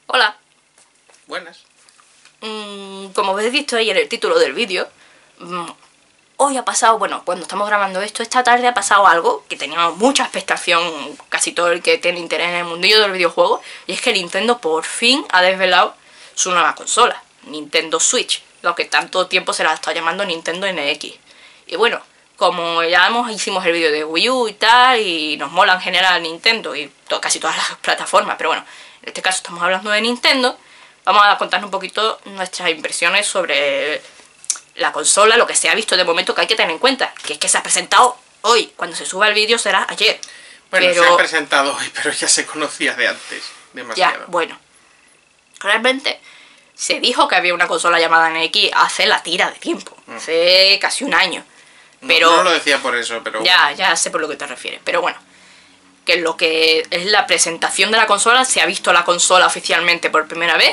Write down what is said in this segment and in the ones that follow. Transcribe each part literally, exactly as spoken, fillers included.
Hola. Buenas. Mm, como habéis visto ahí en el título del vídeo, mm, hoy ha pasado, bueno, cuando estamos grabando esto, esta tarde ha pasado algo que teníamos mucha expectación, casi todo el que tiene interés en el mundillo del videojuego, y es que Nintendo por fin ha desvelado su nueva consola, Nintendo Switch, lo que tanto tiempo se la está llamando Nintendo N X. Y bueno, como ya hemos, hicimos el vídeo de Wii U y tal, y nos mola en general Nintendo y to casi todas las plataformas, pero bueno, en este caso estamos hablando de Nintendo, vamos a contarnos un poquito nuestras impresiones sobre la consola, lo que se ha visto de momento, que hay que tener en cuenta, que es que se ha presentado hoy. Cuando se suba el vídeo será ayer. Bueno, pero... se ha presentado hoy, pero ya se conocía de antes, demasiado. Ya, bueno. Realmente se dijo que había una consola llamada N X hace la tira de tiempo, mm. hace casi un año. Pero... No, no lo decía por eso, pero... Ya, ya sé por lo que te refieres, pero bueno. Que lo que es la presentación de la consola, se ha visto la consola oficialmente por primera vez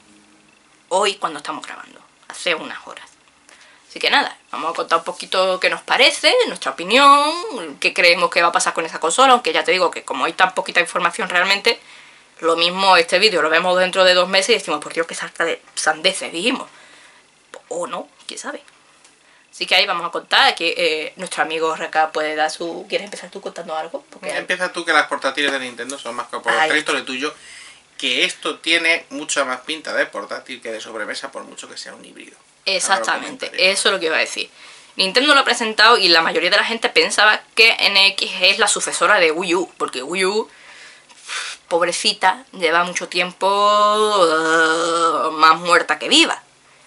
hoy cuando estamos grabando, hace unas horas. Así que nada, vamos a contar un poquito qué nos parece, nuestra opinión, qué creemos que va a pasar con esa consola, aunque ya te digo que como hay tan poquita información realmente, lo mismo este vídeo lo vemos dentro de dos meses y decimos, por Dios, que salta de sandeces, dijimos. O no, quién sabe. Así que ahí vamos a contar que eh, nuestro amigo Raka puede dar su... ¿Quieres empezar tú contando algo? Porque... Empieza tú, que las portátiles de Nintendo son más que por el crédito tuyo, que esto tiene mucha más pinta de portátil que de sobremesa, por mucho que sea un híbrido. Exactamente, eso es lo que iba a decir. Nintendo lo ha presentado y la mayoría de la gente pensaba que N X es la sucesora de Wii U, porque Wii U, pobrecita, lleva mucho tiempo uh, más muerta que viva.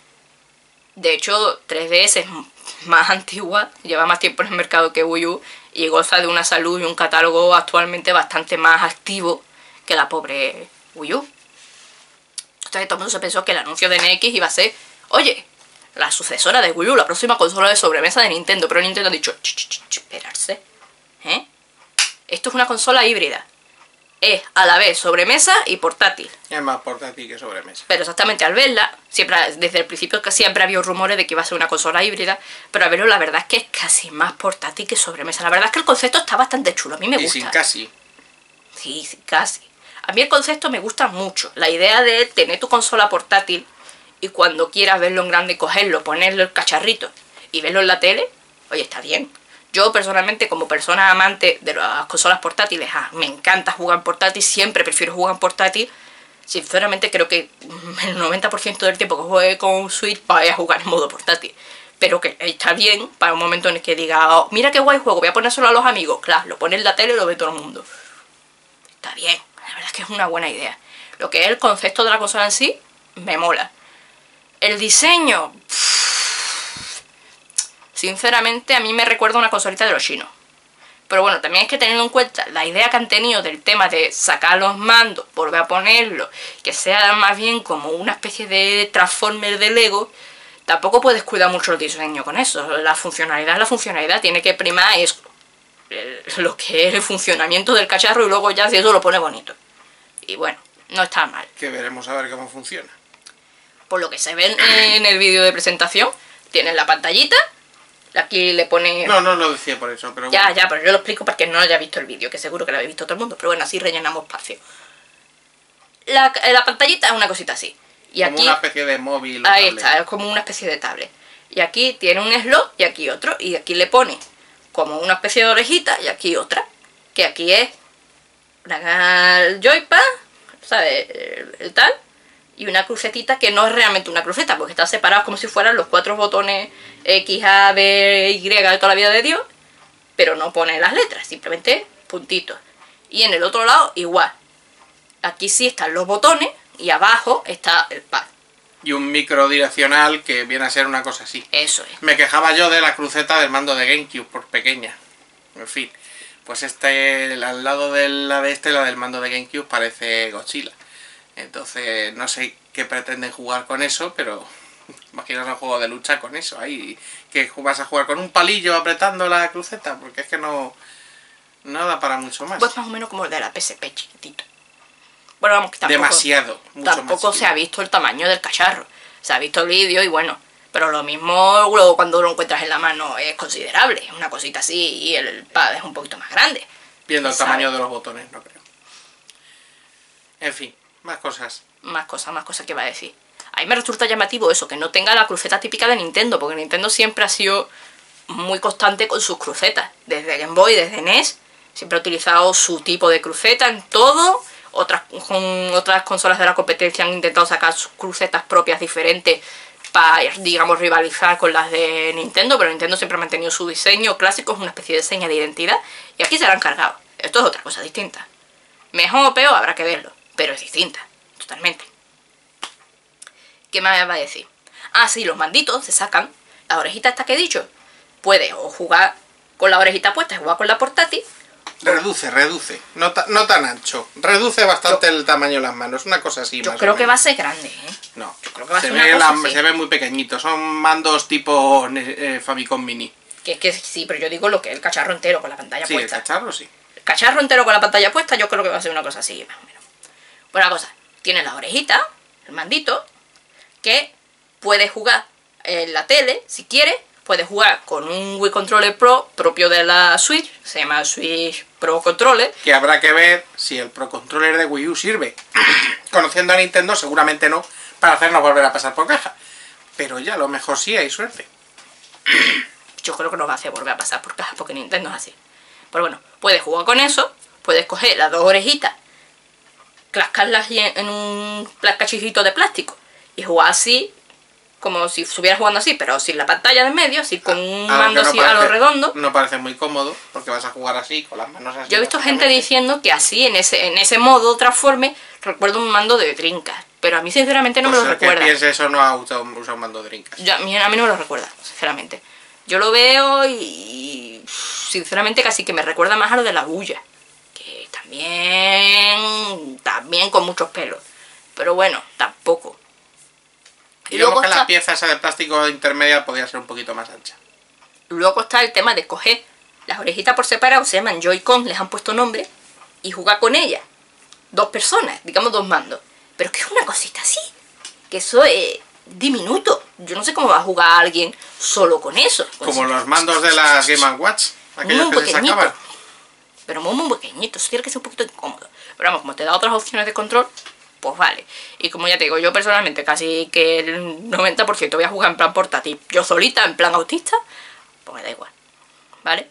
De hecho, tres D S es más antigua, lleva más tiempo en el mercado que Wii U y goza de una salud y un catálogo actualmente bastante más activo que la pobre Wii U. Entonces todo el mundo se pensó que el anuncio de N X iba a ser, oye, la sucesora de Wii U, la próxima consola de sobremesa de Nintendo, pero Nintendo ha dicho, ch, ch, ch, esperarse, ¿eh? Esto es una consola híbrida. Es a la vez sobremesa y portátil. Es más portátil que sobremesa. Pero exactamente, al verla, siempre, desde el principio que siempre había rumores de que iba a ser una consola híbrida, pero al verlo la verdad es que es casi más portátil que sobremesa. La verdad es que el concepto está bastante chulo, a mí me gusta. Y sin casi. Sí, sí, casi. A mí el concepto me gusta mucho. La idea de tener tu consola portátil y cuando quieras verlo en grande, cogerlo, ponerle el cacharrito y verlo en la tele, oye, está bien. Yo personalmente, como persona amante de las consolas portátiles, ah, me encanta jugar portátil, siempre prefiero jugar en portátil. Sinceramente creo que el noventa por ciento del tiempo que juegue con Switch voy a jugar en modo portátil. Pero que está bien para un momento en el que diga, oh, mira qué guay juego, voy a ponérselo a los amigos. Claro, lo pone en la tele y lo ve todo el mundo. Está bien, la verdad es que es una buena idea. Lo que es el concepto de la consola en sí, me mola. El diseño... Sinceramente, a mí me recuerda una consolita de los chinos. Pero bueno, también es que teniendo en cuenta la idea que han tenido del tema de sacar los mandos, volver a ponerlos, que sea más bien como una especie de Transformer de Lego, tampoco puedes cuidar mucho el diseño con eso. La funcionalidad es la funcionalidad, tiene que primar es lo que es el funcionamiento del cacharro y luego ya si eso lo pone bonito. Y bueno, no está mal. Que veremos a ver cómo funciona. Por lo que se ve en el vídeo de presentación, tienes la pantallita. Aquí le pone... No, no lo decía por eso, pero... Ya, bueno. ya, pero yo lo explico para que no haya visto el vídeo, que seguro que lo habéis visto todo el mundo, pero bueno, así rellenamos espacio. La, la pantallita es una cosita así. Y como aquí, una especie de móvil. Ahí tablet. está, es como una especie de tablet. Y aquí tiene un slot y aquí otro. Y aquí le pone como una especie de orejita y aquí otra. Que aquí es una el joypad, ¿sabes? El, el tal. Y una crucetita que no es realmente una cruceta, porque están separados como si fueran los cuatro botones X, A, B, Y de toda la vida de Dios, pero no pone las letras, simplemente puntitos. Y en el otro lado igual. Aquí sí están los botones y abajo está el pad. Y un micro direccional que viene a ser una cosa así. Eso es. Me quejaba yo de la cruceta del mando de GameCube por pequeña. En fin, pues este, al lado de la de este, la del mando de GameCube parece Godzilla. Entonces, no sé qué pretenden jugar con eso, pero imaginaos un juego de lucha con eso. Ahí que vas a jugar con un palillo apretando la cruceta, porque es que no, no da para mucho más. Pues más o menos como el de la P S P, chiquitito. Bueno, vamos, que tampoco, demasiado, mucho tampoco más se ha visto el tamaño del cacharro. Se ha visto el vídeo y bueno, pero lo mismo luego cuando lo encuentras en la mano es considerable. Una cosita así y el pad es un poquito más grande. Viendo el ¿sabe? tamaño de los botones, no creo. En fin. Más cosas. Más cosas, más cosas que va a decir. A mí me resulta llamativo eso, que no tenga la cruceta típica de Nintendo, porque Nintendo siempre ha sido muy constante con sus crucetas. Desde Game Boy, desde N E S, siempre ha utilizado su tipo de cruceta en todo. Otras, con otras consolas de la competencia han intentado sacar sus crucetas propias diferentes para, digamos, rivalizar con las de Nintendo, pero Nintendo siempre ha mantenido su diseño clásico, es una especie de seña de identidad, y aquí se la han cargado. Esto es otra cosa distinta. Mejor o peor habrá que verlo, pero es distinta, totalmente. ¿Qué me va a decir? Ah, sí, los manditos se sacan, la orejita esta que he dicho, puedes o jugar con la orejita puesta, jugar con la portátil. Reduce, reduce, no, ta no tan ancho, reduce bastante yo, el tamaño de las manos, una cosa así. Yo más creo que va a ser grande, ¿eh? No, yo creo que va a se, ser ve una la, cosa así. Se ve muy pequeñito, son mandos tipo eh, Famicom Mini. Que es que sí, pero yo digo lo que es el cacharro entero con la pantalla sí, puesta. Sí, el cacharro sí. El cacharro entero con la pantalla puesta yo creo que va a ser una cosa así, más o menos. Buena cosa, tiene la orejita, el mandito, que puede jugar en la tele, si quiere. Puedes jugar con un Wii Controller Pro propio de la Switch, se llama Switch Pro Controller. Que habrá que ver si el Pro Controller de Wii U sirve. Conociendo a Nintendo, seguramente no, para hacernos volver a pasar por caja. Pero ya, a lo mejor sí hay suerte. Yo creo que no va a hacer volver a pasar por caja, porque Nintendo es así. Pero bueno, puedes jugar con eso, puedes coger las dos orejitas, clascarlas en un cachijito de plástico y jugar así, como si estuvieras jugando así, pero sin la pantalla de en medio, así con un ah, mando no así parece, a lo redondo. No parece muy cómodo, porque vas a jugar así, con las manos así. Yo he visto gente diciendo que así, en ese, en ese modo transforme, recuerdo un mando de Dreamcast. Pero a mí sinceramente no pues me lo el recuerda. Que piense eso no ha usado, usado un mando de Dreamcast. Yo, a, mí, a mí no me lo recuerda, sinceramente. Yo lo veo y sinceramente casi que me recuerda más a lo de la bulla. Que también, también con muchos pelos. Pero bueno, tampoco. Y luego que está... la pieza esa de plástico intermedia podría ser un poquito más ancha. Luego está el tema de coger las orejitas por separado, se llaman Joy-Con, les han puesto nombre, y jugar con ellas. Dos personas, digamos dos mandos. Pero que es una cosita así, que eso es diminuto. Yo no sé cómo va a jugar alguien solo con eso. Con Como eso. los mandos de la Game and Watch, aquellos muy que se sacaban. Pero muy, muy pequeñito, eso tiene que ser un poquito incómodo. Pero vamos, como te da otras opciones de control, pues vale. Y como ya te digo, yo personalmente casi que el noventa por ciento voy a jugar en plan portátil, yo solita, en plan autista, pues me da igual, ¿vale?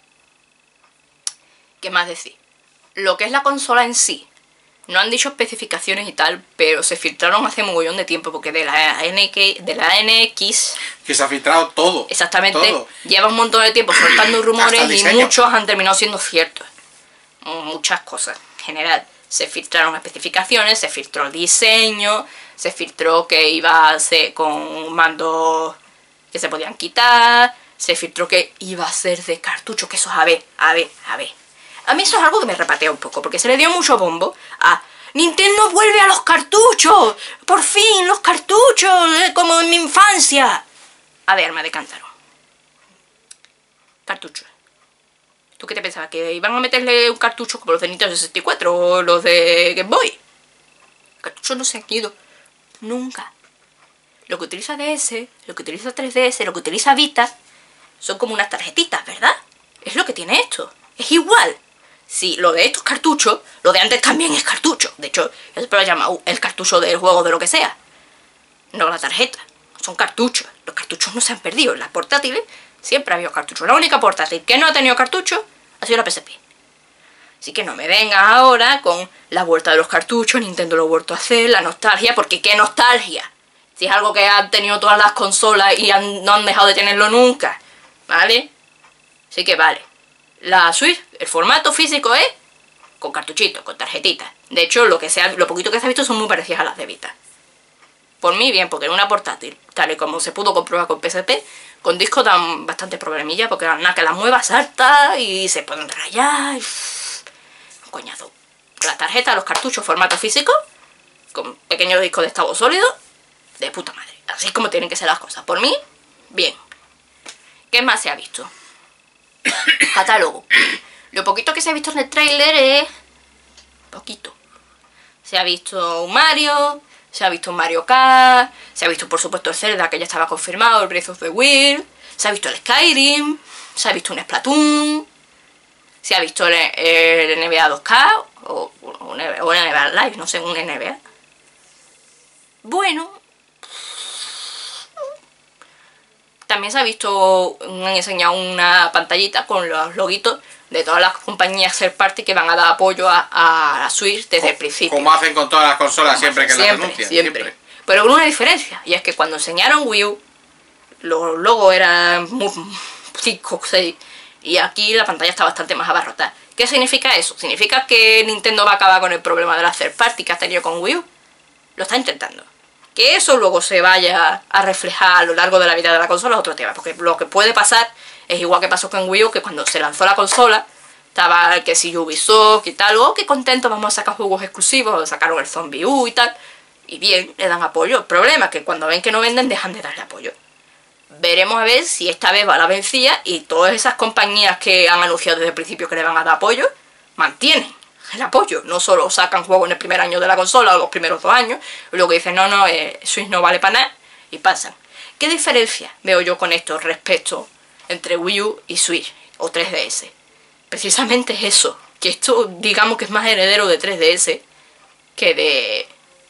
¿Qué más decir? Lo que es la consola en sí, no han dicho especificaciones y tal, pero se filtraron hace mogollón de tiempo, porque de la N X, de la N X... Que se ha filtrado todo. Exactamente, todo. Lleva un montón de tiempo soltando rumores y muchos han terminado siendo ciertos. Muchas cosas, en general. Se filtraron especificaciones, se filtró el diseño, se filtró que iba a ser con mandos que se podían quitar, se filtró que iba a ser de cartucho, que eso es a ver, a ver, a ver. A mí eso es algo que me repatea un poco, porque se le dio mucho bombo a Nintendo vuelve a los cartuchos, por fin, los cartuchos, eh, como en mi infancia. A ver, arma de cántaro. Cartuchos. ¿Tú qué te pensabas? ¿Que iban a meterle un cartucho como los de Nintendo sesenta y cuatro o los de Game Boy? Los cartuchos no se han ido nunca. Lo que utiliza D S, lo que utiliza tres D S, lo que utiliza Vita, son como unas tarjetitas, ¿verdad? Es lo que tiene esto. Es igual. Sí, lo de estos cartuchos, lo de antes también es cartucho. De hecho, yo siempre lo he llamado el cartucho del juego de lo que sea. No la tarjeta. Son cartuchos. Los cartuchos no se han perdido. En las portátiles siempre ha habido cartuchos. La única portátil que no ha tenido cartucho ha sido la P S P. Así que no me vengas ahora con la vuelta de los cartuchos, Nintendo lo ha vuelto a hacer, la nostalgia, porque ¿qué nostalgia? Si es algo que han tenido todas las consolas y han, no han dejado de tenerlo nunca, ¿vale? Así que vale. La Switch, el formato físico es con cartuchitos, con tarjetitas. De hecho, lo que sea, lo poquito que se ha visto son muy parecidas a las de Vita. Por mí bien, porque en una portátil, tal y como se pudo comprobar con P S P, con discos dan bastante problemilla, porque nada que las muevas salta y se pueden rayar. Y... un coñazo. La tarjeta, los cartuchos, formato físico, con pequeños discos de estado sólido, de puta madre. Así es como tienen que ser las cosas. Por mí, bien. ¿Qué más se ha visto? Catálogo. Lo poquito que se ha visto en el tráiler es... poquito. Se ha visto un Mario... se ha visto un Mario Kart, se ha visto por supuesto el Zelda que ya estaba confirmado, el Breath of the Wild, se ha visto el Skyrim, se ha visto un Splatoon, se ha visto el, el N B A dos K, o, o, N B A, o N B A Live, no sé, un N B A. Bueno, también se ha visto, han enseñado una pantallita con los loguitos de todas las compañías third party que van a dar apoyo a, a la Switch desde el principio. Como hacen con todas las consolas siempre que siempre, las anuncian. Siempre. Siempre. Pero con una diferencia, y es que cuando enseñaron Wii U, los logos eran cinco o seis, y aquí la pantalla está bastante más abarrotada. ¿Qué significa eso? ¿Significa que Nintendo va a acabar con el problema de la third party que has tenido con Wii U? Lo está intentando. Que eso luego se vaya a reflejar a lo largo de la vida de la consola es otro tema, porque lo que puede pasar es igual que pasó con Wii U, que cuando se lanzó la consola estaba que si Ubisoft y tal, oh, qué contento, vamos a sacar juegos exclusivos, sacaron el Zombie U y tal, y bien, le dan apoyo. El problema es que cuando ven que no venden, dejan de darle apoyo. Veremos a ver si esta vez va la vencida y todas esas compañías que han anunciado desde el principio que le van a dar apoyo, mantienen el apoyo. No solo sacan juegos en el primer año de la consola o los primeros dos años, y luego dicen, no, no, eh, Switch no vale para nada, y pasan. ¿Qué diferencia veo yo con esto respecto entre Wii U y Switch o tres D S? Precisamente es eso, que esto digamos que es más heredero de tres D S que de,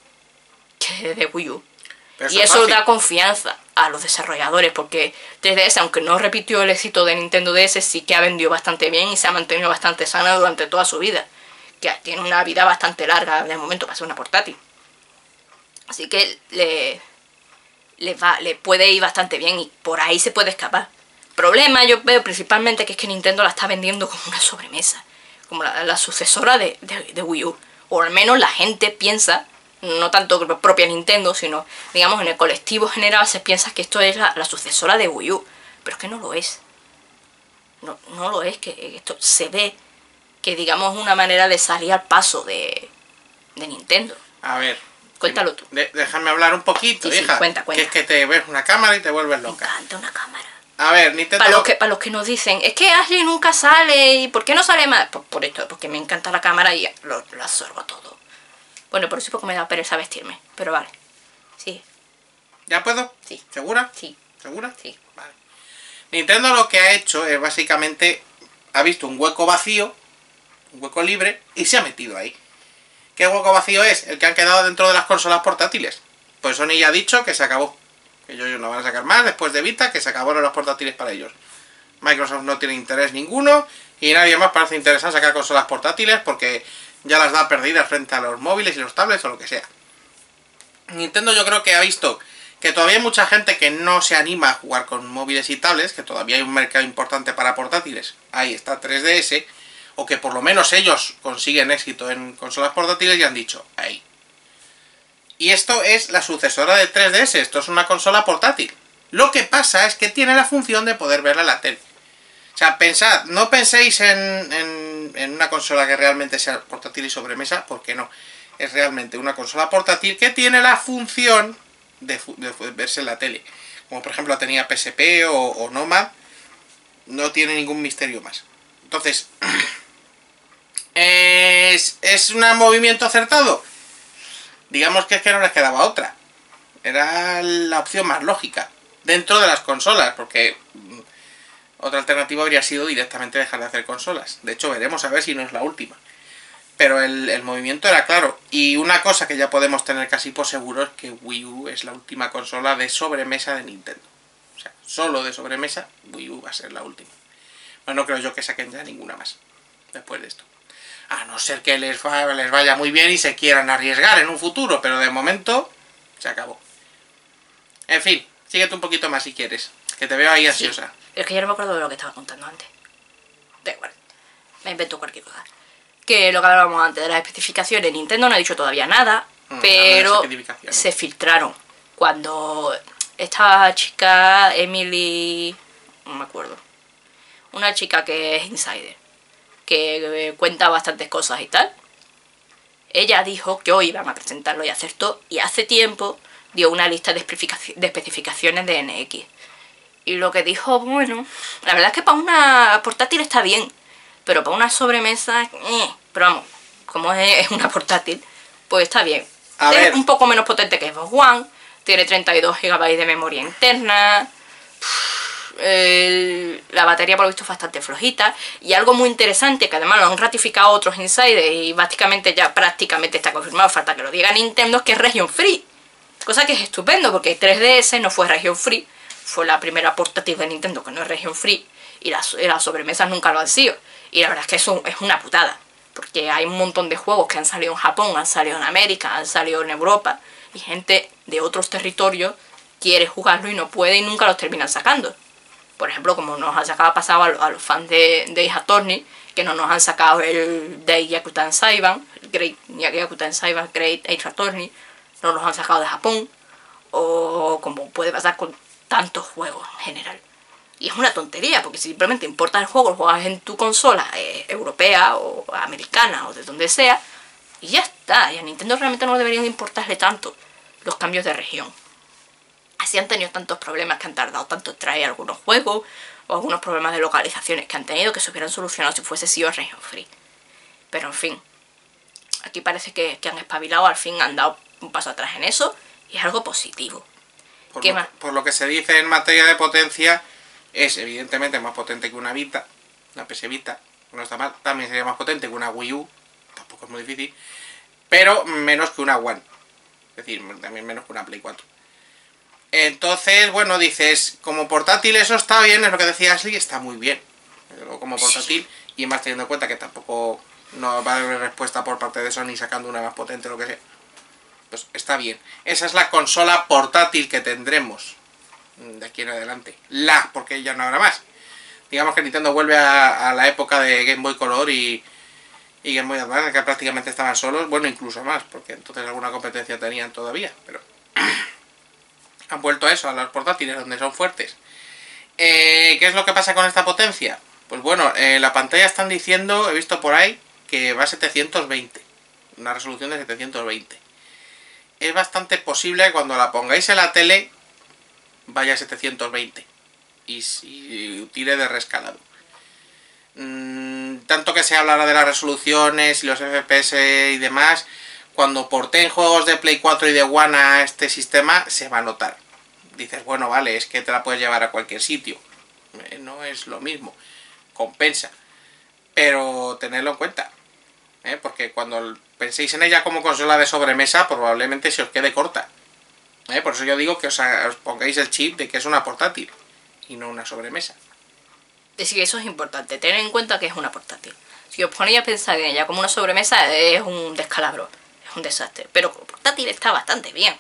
que de Wii U. Eso y eso da confianza a los desarrolladores, porque tres D S, aunque no repitió el éxito de Nintendo D S, sí que ha vendido bastante bien y se ha mantenido bastante sana durante toda su vida, que tiene una vida bastante larga de momento para ser una portátil. Así que le, le, va, le puede ir bastante bien y por ahí se puede escapar. Problema yo veo principalmente que es que Nintendo la está vendiendo como una sobremesa, como la, la sucesora de, de, de Wii U, o al menos la gente piensa, no tanto propia Nintendo, sino digamos en el colectivo general se piensa que esto es la, la sucesora de Wii U, pero es que no lo es. No, no lo es, que esto se ve que digamos una manera de salir al paso de, de Nintendo. A ver, cuéntalo tú. De, déjame hablar un poquito, sí, hija. Sí, cuenta, cuenta. Que es que te ves una cámara y te vuelves loca. Me encanta una cámara. A ver, Nintendo... Para los que, para los que nos dicen, es que Ashley nunca sale, ¿y por qué no sale más? Pues por esto, porque me encanta la cámara y lo, lo absorbo todo. Bueno, por eso porque me da pereza vestirme, pero vale. Sí. ¿Ya puedo? Sí. ¿Segura? Sí. ¿Segura? Sí. Vale. Nintendo lo que ha hecho es básicamente, ha visto un hueco vacío, un hueco libre, y se ha metido ahí. ¿Qué hueco vacío es? El que han quedado dentro de las consolas portátiles. Pues Sony ya ha dicho que se acabó. Que ellos no van a sacar más después de Vita, que se acabaron los portátiles para ellos. Microsoft no tiene interés ninguno, y nadie más parece interesado en sacar consolas portátiles porque ya las da perdidas frente a los móviles y los tablets o lo que sea. Nintendo yo creo que ha visto que todavía hay mucha gente que no se anima a jugar con móviles y tablets, que todavía hay un mercado importante para portátiles. Ahí está tres D S, o que por lo menos ellos consiguen éxito en consolas portátiles y han dicho, ahí. Y esto es la sucesora de tres D S, esto es una consola portátil. Lo que pasa es que tiene la función de poder verla en la tele. O sea, pensad, no penséis en, en, en una consola que realmente sea portátil y sobremesa, porque no. Es realmente una consola portátil que tiene la función de, de, de verse en la tele. Como por ejemplo la tenía P S P o, o Nomad. No tiene ningún misterio más. Entonces, ¿es, ¿es un movimiento acertado? Digamos que es que no les quedaba otra. Era la opción más lógica dentro de las consolas, porque otra alternativa habría sido directamente dejar de hacer consolas. De hecho, veremos a ver si no es la última. Pero el, el movimiento era claro. Y una cosa que ya podemos tener casi por seguro es que Wii U es la última consola de sobremesa de Nintendo. O sea, solo de sobremesa, Wii U va a ser la última. Bueno, no creo yo que saquen ya ninguna más después de esto. A no ser que les, va, les vaya muy bien y se quieran arriesgar en un futuro, pero de momento se acabó. En fin, síguete un poquito más si quieres, que te veo ahí ansiosa. Sí, es que ya no me acuerdo de lo que estaba contando antes. Da igual, me invento cualquier cosa. Que lo que hablábamos antes de las especificaciones, Nintendo no ha dicho todavía nada, mm, pero se filtraron. Cuando esta chica, Emily, no me acuerdo, una chica que es insider, que cuenta bastantes cosas y tal, ella dijo que hoy iban a presentarlo y acertó, y hace tiempo dio una lista de, de especificaciones de N X. Y lo que dijo, bueno, la verdad es que para una portátil está bien, pero para una sobremesa, eh, pero vamos, como es una portátil, pues está bien. A es ver. un poco menos potente que Xbox One, tiene treinta y dos gigabytes de memoria interna, el, la batería por lo visto es bastante flojita. Y algo muy interesante, que además lo han ratificado otros insiders y básicamente ya prácticamente está confirmado, falta que lo diga Nintendo, es que es region free. Cosa que es estupendo, porque tres D S no fue region free, fue la primera portátil de Nintendo que no es region free, y las, y las sobremesas nunca lo han sido. Y la verdad es que eso es una putada, porque hay un montón de juegos que han salido en Japón, han salido en América, han salido en Europa, y gente de otros territorios quiere jugarlo y no puede y nunca los terminan sacando. Por ejemplo, como nos ha sacado pasado a los, a los fans de, de Ace Attorney, que no nos han sacado el de Yakuza Saiban, Great Yakuza Saiban, Great Ace Attorney, no los han sacado de Japón, o como puede pasar con tantos juegos en general. Y es una tontería, porque simplemente importas el juego, lo juegas en tu consola eh, europea o americana o de donde sea, y ya está. Y a Nintendo realmente no deberían importarle tanto los cambios de región. Así han tenido tantos problemas que han tardado tanto en traer algunos juegos, o algunos problemas de localizaciones que han tenido que se hubieran solucionado si fuese sido region free. Pero en fin, aquí parece que, que han espabilado, al fin han dado un paso atrás en eso, y es algo positivo. Por, ¿Qué lo, más? por lo que se dice en materia de potencia, es evidentemente más potente que una Vita, una P S Vita, no está mal. También sería más potente que una Wii U, tampoco es muy difícil, pero menos que una One, es decir, también menos que una Play cuatro. Entonces, bueno, dices, como portátil eso está bien, es lo que decía Ashley, está muy bien, como portátil, y más teniendo en cuenta que tampoco no va a haber respuesta por parte de Sony sacando una más potente o lo que sea. Pues está bien. Esa es la consola portátil que tendremos de aquí en adelante. La, porque ya no habrá más. Digamos que Nintendo vuelve a, a la época de Game Boy Color y, y Game Boy Advance, que prácticamente estaban solos. Bueno, incluso más, porque entonces alguna competencia tenían todavía. Pero han vuelto a eso, a los portátiles, donde son fuertes. Eh, ¿Qué es lo que pasa con esta potencia? Pues bueno, en eh, la pantalla están diciendo, he visto por ahí, que va a setecientos veinte. Una resolución de setecientos veinte. Es bastante posible que cuando la pongáis en la tele vaya a setecientos veinte y, y tire de rescalado. Mm, tanto que se hablará de las resoluciones y los F P S y demás, cuando porten juegos de Play cuatro y de One a este sistema se va a notar. Dices, bueno, vale, es que te la puedes llevar a cualquier sitio. Eh, no es lo mismo, compensa. Pero tenedlo en cuenta. ¿Eh? Porque cuando penséis en ella como consola de sobremesa, probablemente se os quede corta. ¿Eh? Por eso yo digo que os, os pongáis el chip de que es una portátil y no una sobremesa. Es decir, eso es importante, tener en cuenta que es una portátil. Si os ponéis a pensar en ella como una sobremesa, es un descalabro, es un desastre. Pero como portátil está bastante bien.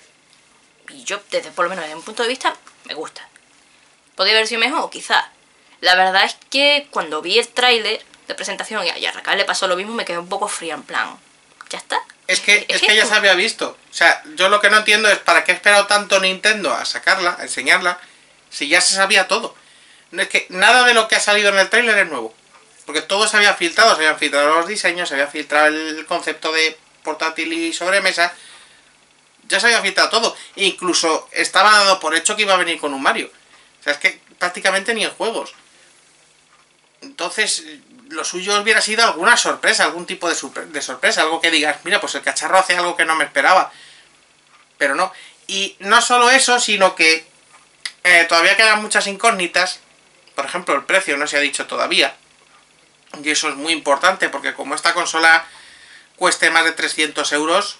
Y yo, desde por lo menos desde mi punto de vista, me gusta. ¿Podría haber sido mejor? Quizás. La verdad es que cuando vi el tráiler de presentación y a Raquel le pasó lo mismo, me quedé un poco fría, en plan, ¿ya está? Es que, es que ya se había visto. O sea, yo lo que no entiendo es para qué ha esperado tanto Nintendo a sacarla, a enseñarla, si ya se sabía todo. No es que nada de lo que ha salido en el tráiler es nuevo. Porque todo se había filtrado, se habían filtrado los diseños, se había filtrado el concepto de portátil y sobremesa. Ya se había filtrado todo. E incluso estaba dado por hecho que iba a venir con un Mario. O sea, es que prácticamente ni en juegos. Entonces, lo suyo hubiera sido alguna sorpresa, algún tipo de, de sorpresa, algo que digas, mira, pues el cacharro hace algo que no me esperaba. Pero no. Y no solo eso, sino que eh, todavía quedan muchas incógnitas. Por ejemplo, el precio no se ha dicho todavía. Y eso es muy importante, porque como esta consola cueste más de trescientos euros,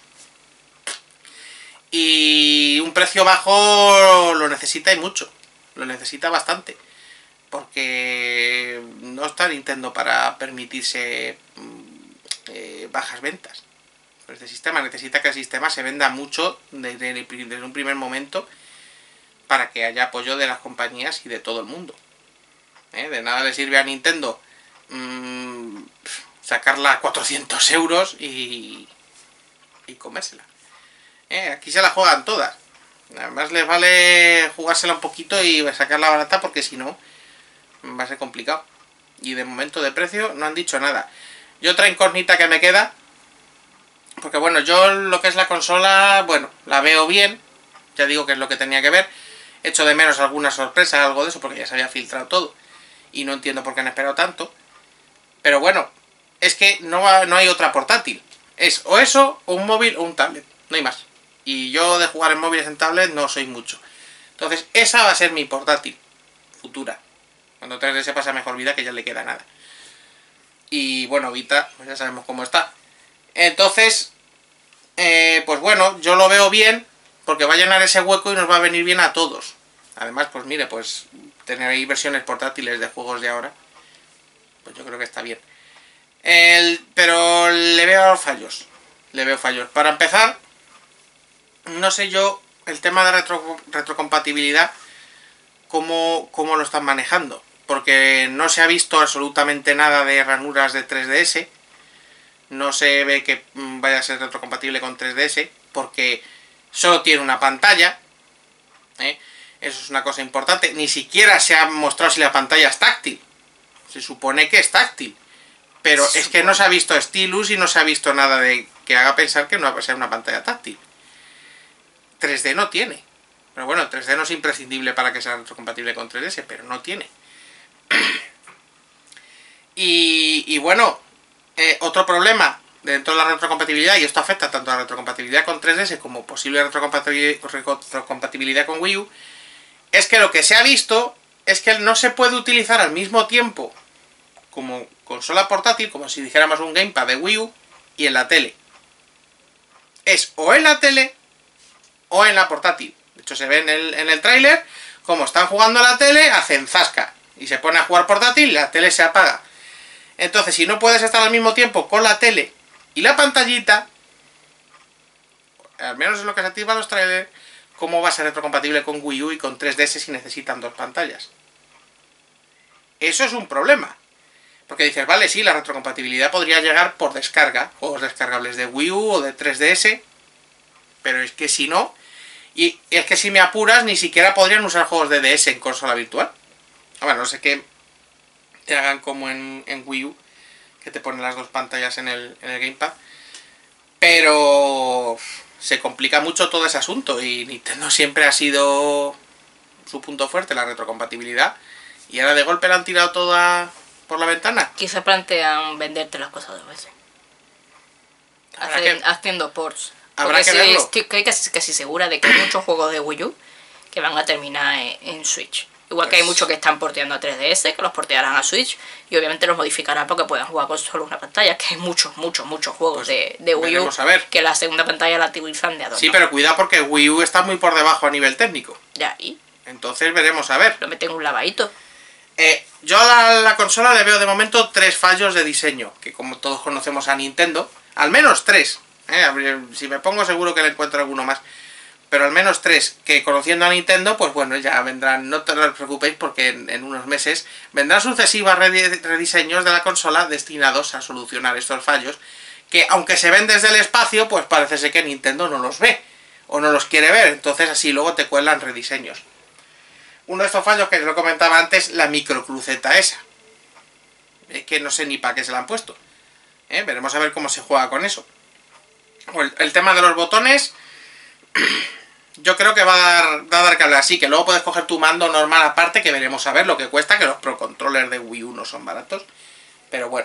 y un precio bajo lo necesita y mucho. Lo necesita bastante. Porque no está Nintendo para permitirse eh, bajas ventas. Este sistema necesita que el sistema se venda mucho desde, desde un primer momento para que haya apoyo de las compañías y de todo el mundo. ¿Eh? De nada le sirve a Nintendo mmm, sacarla a cuatrocientos euros y, y comérsela. ¿Eh? Aquí se la juegan todas. Además les vale jugársela un poquito y sacarla barata, porque si no va a ser complicado. Y de momento de precio no han dicho nada. Y otra incógnita que me queda, porque bueno, yo lo que es la consola, bueno, la veo bien. Ya digo que es lo que tenía que ver. Echo de menos alguna sorpresa, algo de eso, porque ya se había filtrado todo. Y no entiendo por qué han esperado tanto. Pero bueno, es que no, va, no hay otra portátil. Es o eso, o un móvil, o un tablet. No hay más. Y yo de jugar en móviles en tablet no soy mucho. Entonces esa va a ser mi portátil. futura. Cuando tres D S pasa mejor vida, que ya le queda nada. Y bueno, Vita, pues ya sabemos cómo está. Entonces, eh, pues bueno, yo lo veo bien, porque va a llenar ese hueco y nos va a venir bien a todos. Además, pues mire, pues tener ahí versiones portátiles de juegos de ahora, pues yo creo que está bien. El, pero le veo fallos. Le veo fallos. Para empezar, no sé yo el tema de retro, retrocompatibilidad, cómo, cómo lo están manejando. Porque no se ha visto absolutamente nada de ranuras de tres D S. No se ve que vaya a ser retrocompatible con tres D S, porque solo tiene una pantalla. ¿eh? Eso es una cosa importante. Ni siquiera se ha mostrado si la pantalla es táctil. Se supone que es táctil. Pero es que no se ha visto stylus y no se ha visto nada de que haga pensar que no va a ser una pantalla táctil. tres D no tiene. Pero bueno, tres D no es imprescindible para que sea retrocompatible con tres D S, pero no tiene. Y, y bueno, eh, otro problema dentro de la retrocompatibilidad, y esto afecta tanto a la retrocompatibilidad con tres D S como posible retrocompatibilidad, retrocompatibilidad con Wii U, es que lo que se ha visto es que no se puede utilizar al mismo tiempo como consola portátil, como si dijéramos un gamepad de Wii U, y en la tele. Es o en la tele o en la portátil. De hecho se ve en el, en el tráiler como están jugando a la tele, hacen zasca y se pone a jugar portátil y la tele se apaga. Entonces, si no puedes estar al mismo tiempo con la tele y la pantallita, al menos es lo que se activa en los trailers, ¿cómo va a ser retrocompatible con Wii U y con tres D S si necesitan dos pantallas? Eso es un problema. Porque dices, vale, sí, la retrocompatibilidad podría llegar por descarga, juegos descargables de Wii U o de tres D S, pero es que si no, y es que si me apuras, ni siquiera podrían usar juegos de D S en consola virtual. Bueno, no sé qué te hagan como en, en Wii U, que te ponen las dos pantallas en el, en el gamepad, pero se complica mucho todo ese asunto y Nintendo siempre ha sido su punto fuerte, la retrocompatibilidad, y ahora de golpe la han tirado toda por la ventana. Quizá plantean venderte las cosas dos veces. Hacen, que, haciendo ports. Habrá que sí, verlo. Estoy casi, casi segura de que hay muchos juegos de Wii U que van a terminar en, en Switch. Igual pues, que hay muchos que están porteando a tres D S, que los portearán a Switch, y obviamente los modificarán porque puedan jugar con solo una pantalla, que hay muchos, muchos, muchos juegos pues, de, de Wii U a ver. que la segunda pantalla la utilizan de adorno. Sí, pero cuidado porque Wii U está muy por debajo a nivel técnico. Ya, ¿y? Entonces veremos a ver. Lo meten un lavadito. Eh, yo a la, la consola le veo de momento tres fallos de diseño, que como todos conocemos a Nintendo, al menos tres. Eh, si me pongo seguro que le encuentro alguno más. Pero al menos tres, que conociendo a Nintendo, pues bueno, ya vendrán, no te os preocupéis porque en, en unos meses vendrán sucesivas rediseños de la consola destinados a solucionar estos fallos, que aunque se ven desde el espacio, pues parece ser que Nintendo no los ve, o no los quiere ver, entonces así luego te cuelan rediseños. Uno de estos fallos que lo comentaba antes, la microcruceta esa. Es que no sé ni para qué se la han puesto. ¿Eh? Veremos a ver cómo se juega con eso. El, el tema de los botones... Yo creo que va a dar, va a dar que hablar. Sí, que luego puedes coger tu mando normal aparte, que veremos a ver lo que cuesta, que los Pro Controllers de Wii U no son baratos. Pero bueno.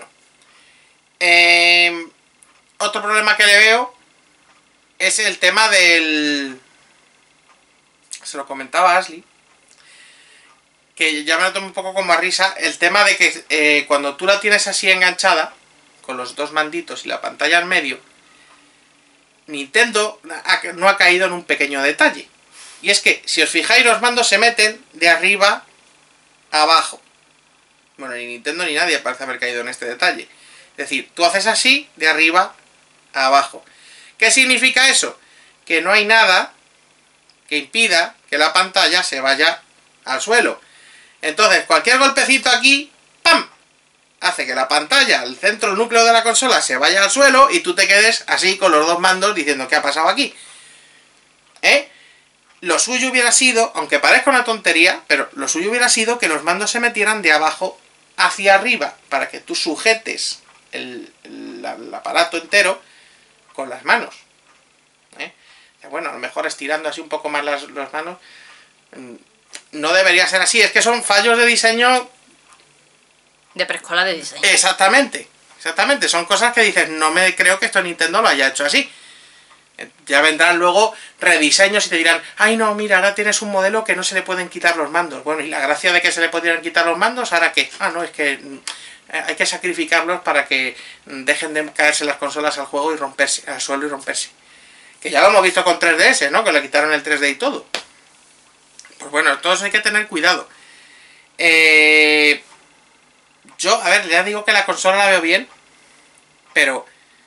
Eh, otro problema que le veo es el tema del... Se lo comentaba a Ashley, que ya me lo tomo un poco como a risa, el tema de que eh, cuando tú la tienes así enganchada, con los dos manditos y la pantalla en medio, Nintendo no ha caído en un pequeño detalle. Y es que, si os fijáis, los mandos se meten de arriba a abajo. Bueno, ni Nintendo ni nadie parece haber caído en este detalle. Es decir, tú haces así, de arriba a abajo. ¿Qué significa eso? Que no hay nada que impida que la pantalla se vaya al suelo. Entonces, cualquier golpecito aquí, ¡pam!, hace que la pantalla, el centro, el núcleo de la consola, se vaya al suelo y tú te quedes así con los dos mandos diciendo ¿qué ha pasado aquí? ¿Eh? Lo suyo hubiera sido, aunque parezca una tontería, pero lo suyo hubiera sido que los mandos se metieran de abajo hacia arriba, para que tú sujetes el, el, el aparato entero con las manos. ¿Eh? Bueno, a lo mejor estirando así un poco más las, las manos. No debería ser así, es que son fallos de diseño... De preescolar de diseño. Exactamente, exactamente. Son cosas que dices, no me creo que esto Nintendo lo haya hecho así. Ya vendrán luego rediseños y te dirán, ay no, mira, ahora tienes un modelo que no se le pueden quitar los mandos. Bueno, ¿y la gracia de que se le pudieran quitar los mandos? ¿Ahora qué? Ah, no, es que hay que sacrificarlos para que dejen de caerse las consolas al juego y romperse, al suelo y romperse. Que ya lo hemos visto con tres D S, ¿no? Que le quitaron el tres D y todo. Pues bueno, todos hay que tener cuidado. Eh... Yo, a ver, ya digo que la consola la veo bien, pero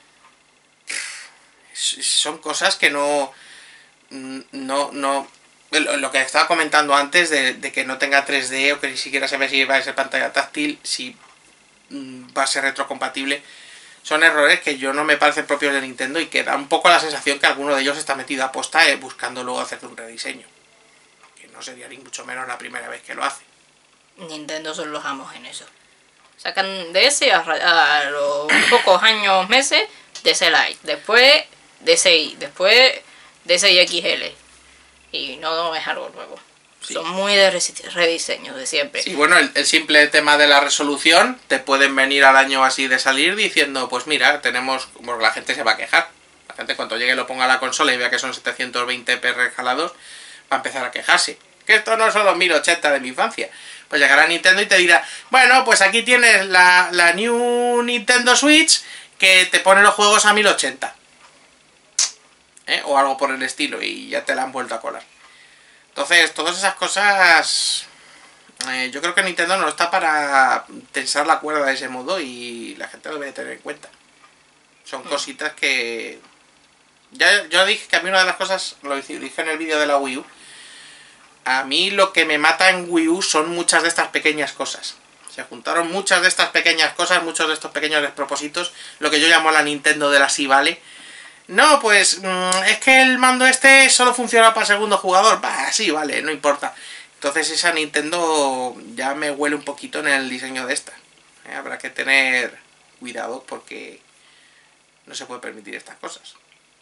son cosas que no, no, no, lo que estaba comentando antes de, de que no tenga tres D o que ni siquiera se ve si va a ser pantalla táctil, si va a ser retrocompatible, son errores que yo no me parecen propios de Nintendo y que da un poco la sensación que alguno de ellos está metido a posta eh, buscando luego hacer un rediseño, que no sería ni mucho menos la primera vez que lo hace. Nintendo son los amos en eso. Sacan D S a, a los pocos años, meses, D S Lite, después D S I, después D S I X L. Y no es algo nuevo. Sí. Son muy de rediseños de siempre. Sí, bueno, el, el simple tema de la resolución, te pueden venir al año así de salir diciendo, pues mira, tenemos, bueno, la gente se va a quejar. La gente cuando llegue lo ponga a la consola y vea que son setecientos veinte p rescalados, va a empezar a quejarse. Que esto no son los mil ochenta de mi infancia. Pues llegará Nintendo y te dirá, bueno, pues aquí tienes la, la New Nintendo Switch que te pone los juegos a mil ochenta. ¿Eh? O algo por el estilo y ya te la han vuelto a colar. Entonces, todas esas cosas... Eh, yo creo que Nintendo no está para tensar la cuerda de ese modo y la gente lo debe tener en cuenta. Son cositas que... Ya yo dije que a mí una de las cosas, lo dije en el vídeo de la Wii U, a mí lo que me mata en Wii U son muchas de estas pequeñas cosas. Se juntaron muchas de estas pequeñas cosas, muchos de estos pequeños despropósitos, lo que yo llamo la Nintendo de la sí vale. No, pues mmm, es que el mando este solo funciona para el segundo jugador. Bah, sí, vale, no importa. Entonces esa Nintendo ya me huele un poquito en el diseño de esta. ¿Eh? Habrá que tener cuidado porque no se puede permitir estas cosas.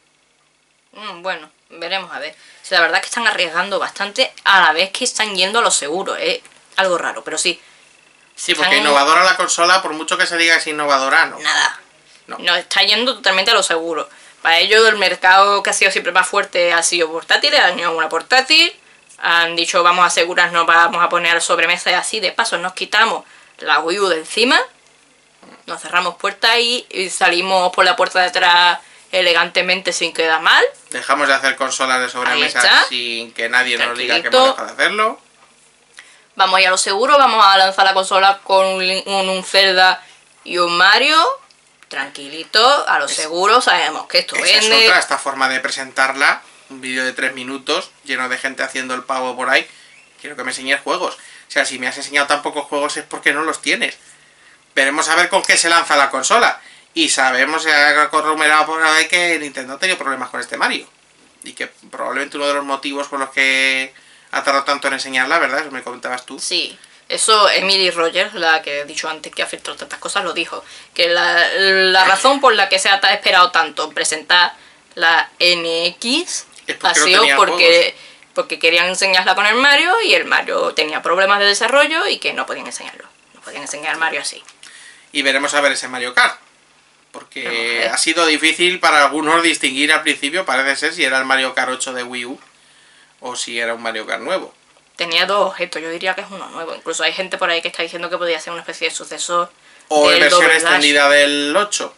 Mm, bueno, veremos a ver. Si la verdad es que están arriesgando bastante a la vez que están yendo a lo seguro. Es algo raro, pero sí. Sí, porque están... innovadora la consola, por mucho que se diga que es innovadora, no. Nada. No. No, está yendo totalmente a lo seguro. Para ello el mercado que ha sido siempre más fuerte ha sido portátiles. Han ido a una portátil. Han dicho vamos a asegurarnos, vamos a poner sobremesa y así. De paso nos quitamos la Wii U de encima. Nos cerramos puertas y, y salimos por la puerta de atrás elegantemente sin quedar mal. Dejamos de hacer consolas de sobremesa sin que nadie nos diga que hemos dejado de hacerlo. Vamos a ir a lo seguro, vamos a lanzar la consola con un, un, un Zelda y un Mario. Tranquilito, a lo es, seguro, sabemos que esto vende. Es otra, esta forma de presentarla, un vídeo de tres minutos, lleno de gente haciendo el pavo por ahí. Quiero que me enseñes juegos. O sea, si me has enseñado tan pocos juegos es porque no los tienes. Veremos a ver con qué se lanza la consola. Y sabemos, se ha corroborado por ahí que Nintendo ha tenido problemas con este Mario. Y que probablemente uno de los motivos por los que ha tardado tanto en enseñarla, ¿verdad? Eso me comentabas tú. Sí, eso Emily Rogers, la que he dicho antes que ha filtrado tantas cosas, lo dijo. Que la, la razón por la que se ha esperado tanto en presentar la N X ha sido no porque, porque querían enseñarla con el Mario y el Mario tenía problemas de desarrollo y que no podían enseñarlo. No podían enseñar Mario así. Y veremos a ver ese Mario Kart. Porque ha sido difícil para algunos distinguir al principio, parece ser, si era el Mario Kart ocho de Wii U o si era un Mario Kart nuevo. Tenía dos objetos, yo diría que es uno nuevo. Incluso hay gente por ahí que está diciendo que podría ser una especie de sucesor. O en versión extendida del ocho.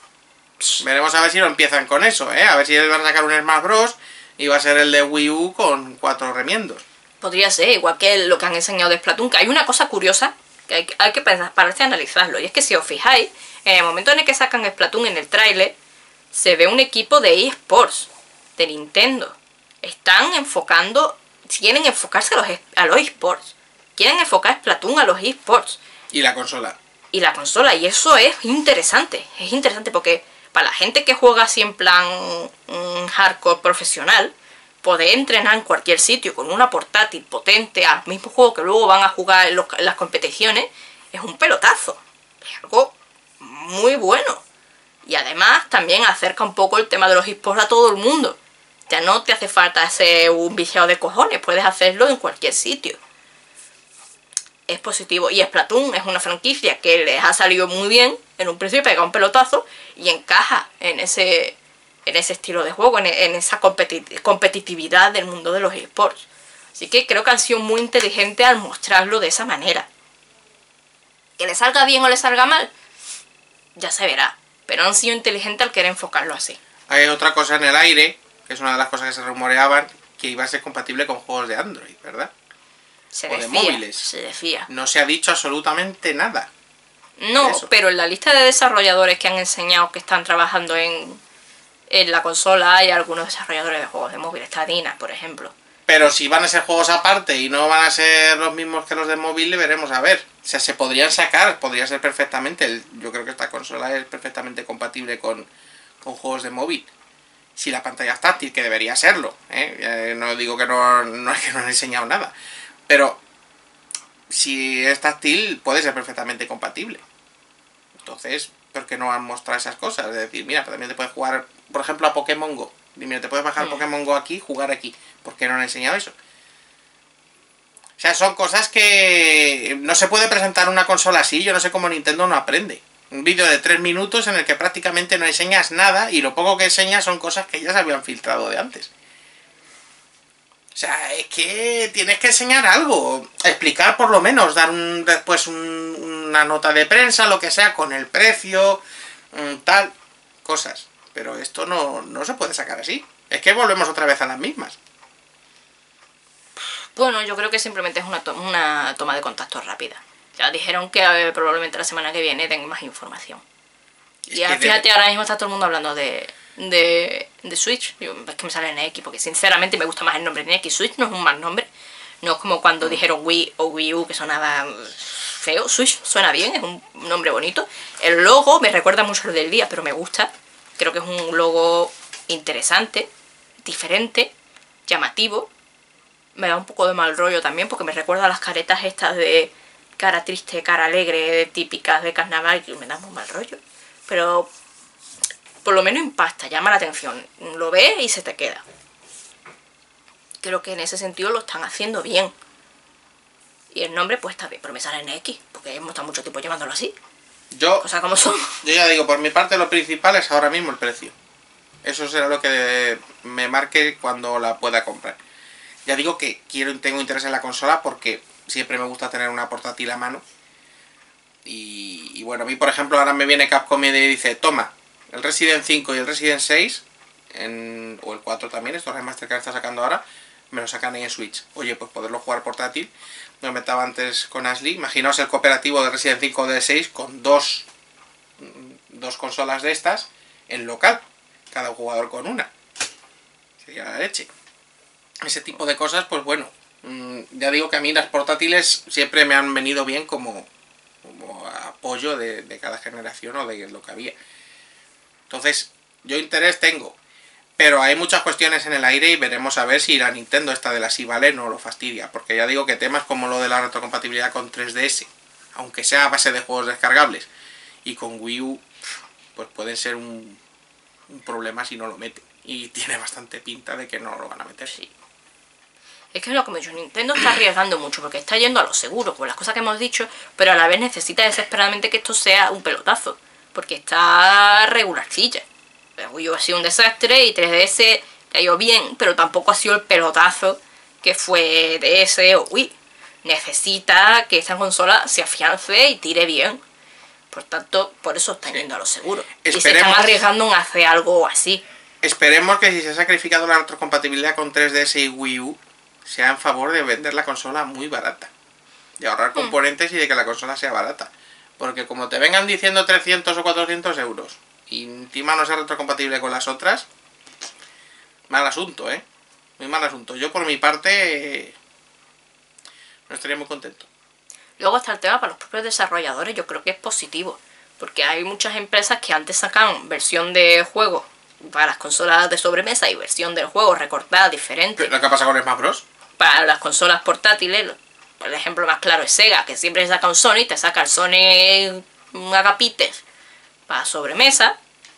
Veremos a ver si lo empiezan con eso, ¿eh? A ver si van a sacar un Smash Bros. Y va a ser el de Wii U con cuatro remiendos. Podría ser, igual que lo que han enseñado de Splatoon. Que hay una cosa curiosa que hay, hay que pensar, parece analizarlo. Y es que si os fijáis, en el momento en el que sacan Splatoon en el tráiler, se ve un equipo de eSports, de Nintendo. Están enfocando, quieren enfocarse a los, a los eSports. Quieren enfocar Splatoon a los eSports. Y la consola. Y la consola, y eso es interesante. Es interesante porque para la gente que juega así en plan un hardcore profesional, poder entrenar en cualquier sitio con una portátil potente al mismo juego que luego van a jugar en, los, en las competiciones, es un pelotazo. Es algo muy bueno. Y además también acerca un poco el tema de los eSports a todo el mundo. Ya no te hace falta ser un viciado de cojones, puedes hacerlo en cualquier sitio. Es positivo. Y Splatoon es una franquicia que les ha salido muy bien. En un principio pega un pelotazo y encaja en ese en ese estilo de juego, en, en esa competi- competitividad del mundo de los eSports. Así que creo que han sido muy inteligentes al mostrarlo de esa manera. Que le salga bien o le salga mal, ya se verá. Pero han sido inteligentes al querer enfocarlo así. Hay otra cosa en el aire, que es una de las cosas que se rumoreaban, que iba a ser compatible con juegos de Android, ¿verdad? Se O de decía, móviles. se decía. No se ha dicho absolutamente nada. No, Eso. pero en la lista de desarrolladores que han enseñado que están trabajando en, en la consola hay algunos desarrolladores de juegos de móvil. Está Dina, por ejemplo. Pero si van a ser juegos aparte y no van a ser los mismos que los de móvil, veremos a ver. O sea, se podrían sacar, podría ser perfectamente. El, yo creo que esta consola es perfectamente compatible con, con juegos de móvil. Si la pantalla es táctil, que debería serlo. ¿eh? Eh, no digo que no, no, que no han enseñado nada. Pero si es táctil, puede ser perfectamente compatible. Entonces, ¿por qué no han mostrado esas cosas? Es decir, mira, también te puedes jugar, por ejemplo, a Pokémon Go. Y mira, te puedes bajar Mm. Pokémon Go aquí, jugar aquí. ¿Por qué no han enseñado eso? O sea, son cosas que no se puede presentar una consola así. Yo no sé cómo Nintendo no aprende. Un vídeo de tres minutos en el que prácticamente no enseñas nada y lo poco que enseñas son cosas que ya se habían filtrado de antes. O sea, es que tienes que enseñar algo, explicar por lo menos, dar un, después un, una nota de prensa, lo que sea, con el precio, tal, cosas. Pero esto no, no se puede sacar así. Es que volvemos otra vez a las mismas. Bueno, yo creo que simplemente es una, to una toma de contacto rápida. Ya dijeron que eh, probablemente la semana que viene den más información. Es Y ya, que fíjate, de... ahora mismo está todo el mundo hablando de, de, de Switch. Yo, es que me sale N X, porque sinceramente me gusta más el nombre N X. Switch no es un mal nombre. No es como cuando mm. dijeron Wii o Wii U, que sonaba feo. Switch suena bien, es un nombre bonito. El logo me recuerda mucho al del día, pero me gusta. Creo que es un logo interesante, diferente, llamativo. Me da un poco de mal rollo también, porque me recuerda a las caretas estas de cara triste, cara alegre, típicas de carnaval, que me da muy mal rollo. Pero por lo menos impacta, llama la atención. Lo ves y se te queda. Creo que en ese sentido lo están haciendo bien. Y el nombre pues está bien, pero me sale en X, porque hemos estado mucho tiempo llamándolo así. Yo, Cosas como son. Yo ya digo, por mi parte lo principal es ahora mismo el precio. Eso será lo que me marque cuando la pueda comprar. Ya digo que quiero tengo interés en la consola porque siempre me gusta tener una portátil a mano. Y, y bueno, a mí por ejemplo ahora me viene Capcom y dice, toma, el Resident cinco y el Resident seis, en, o el cuatro también, estos remaster que está sacando ahora, me lo sacan en Switch. Oye, pues poderlo jugar portátil. Me comentaba antes con Ashley, imaginaos el cooperativo de Resident cinco o de seis con dos, dos consolas de estas en local, cada jugador con una. Sería la leche. Ese tipo de cosas, pues bueno, ya digo que a mí las portátiles siempre me han venido bien como, como apoyo de, de cada generación o de lo que había. Entonces, yo interés tengo, pero hay muchas cuestiones en el aire y veremos a ver si la Nintendo esta de la sí vale no lo fastidia, porque ya digo que temas como lo de la retrocompatibilidad con tres D S, aunque sea a base de juegos descargables, y con Wii U, pues pueden ser un, un problema si no lo meten, y tiene bastante pinta de que no lo van a meter. Sí. Es que es lo que me he dicho, Nintendo está arriesgando mucho porque está yendo a lo seguro con las cosas que hemos dicho, pero a la vez necesita desesperadamente que esto sea un pelotazo, porque está regularcilla. Wii U ha sido un desastre y tres D S cayó bien, pero tampoco ha sido el pelotazo que fue D S o Wii. Necesita que esta consola se afiance y tire bien. Por tanto, por eso están yendo a lo seguro. Esperemos, y se están arriesgando en hacer algo así. Esperemos que si se ha sacrificado la retrocompatibilidad con tres D S y Wii U, sea en favor de vender la consola muy barata. De ahorrar componentes mm. y de que la consola sea barata. Porque como te vengan diciendo trescientos o cuatrocientos euros y encima no sea retrocompatible con las otras, mal asunto, ¿eh? Muy mal asunto. Yo por mi parte eh, no estaría muy contento. Luego está el tema para los propios desarrolladores, yo creo que es positivo. Porque hay muchas empresas que antes sacaban versión de juego para las consolas de sobremesa y versión del juego recortada diferente. ¿Lo que pasa con Smash Bros? Para las consolas portátiles, el ejemplo más claro es Sega, que siempre saca un Sony, te saca el Sony Agapites para sobremesa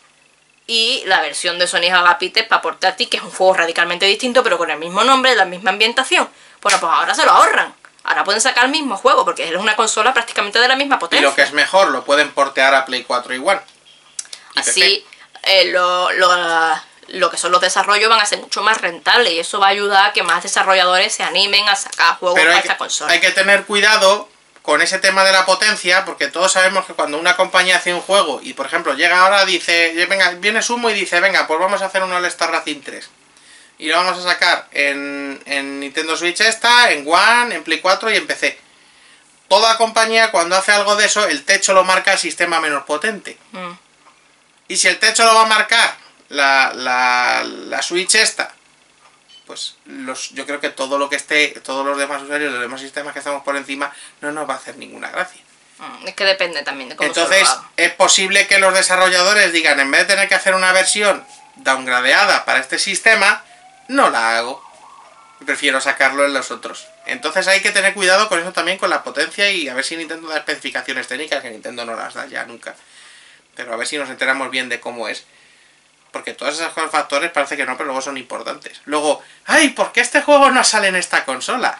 y la versión de Sony Agapites para portátil, que es un juego radicalmente distinto pero con el mismo nombre, la misma ambientación. Bueno, pues ahora se lo ahorran. Ahora pueden sacar el mismo juego porque es una consola prácticamente de la misma potencia. Y lo que es mejor, lo pueden portear a Play cuatro y One. Y Así, eh, lo, lo, lo que son los desarrollos van a ser mucho más rentables y eso va a ayudar a que más desarrolladores se animen a sacar juegos Pero para hay esta que, consola. hay que tener cuidado con ese tema de la potencia, porque todos sabemos que cuando una compañía hace un juego y por ejemplo llega ahora, dice, venga, viene Sumo y dice, venga, pues vamos a hacer un All Star Racing tres y lo vamos a sacar en, en Nintendo Switch esta, en One, en Play cuatro y en P C. Toda compañía cuando hace algo de eso, el techo lo marca el sistema menos potente. Mm. Y si el techo lo va a marcar la, la, la Switch esta, pues los, yo creo que todo lo que esté, todos los demás usuarios, los demás sistemas que estamos por encima, no nos va a hacer ninguna gracia. Mm, es que depende también de cómo Entonces, se lo haga. Es posible que los desarrolladores digan, en vez de tener que hacer una versión downgradeada para este sistema, no la hago. Prefiero sacarlo en los otros. Entonces hay que tener cuidado con eso también, con la potencia, y a ver si Nintendo da especificaciones técnicas, que Nintendo no las da ya nunca. Pero a ver si nos enteramos bien de cómo es. Porque todos esos factores parece que no, pero luego son importantes. Luego, ¡ay! ¿Por qué este juego no sale en esta consola?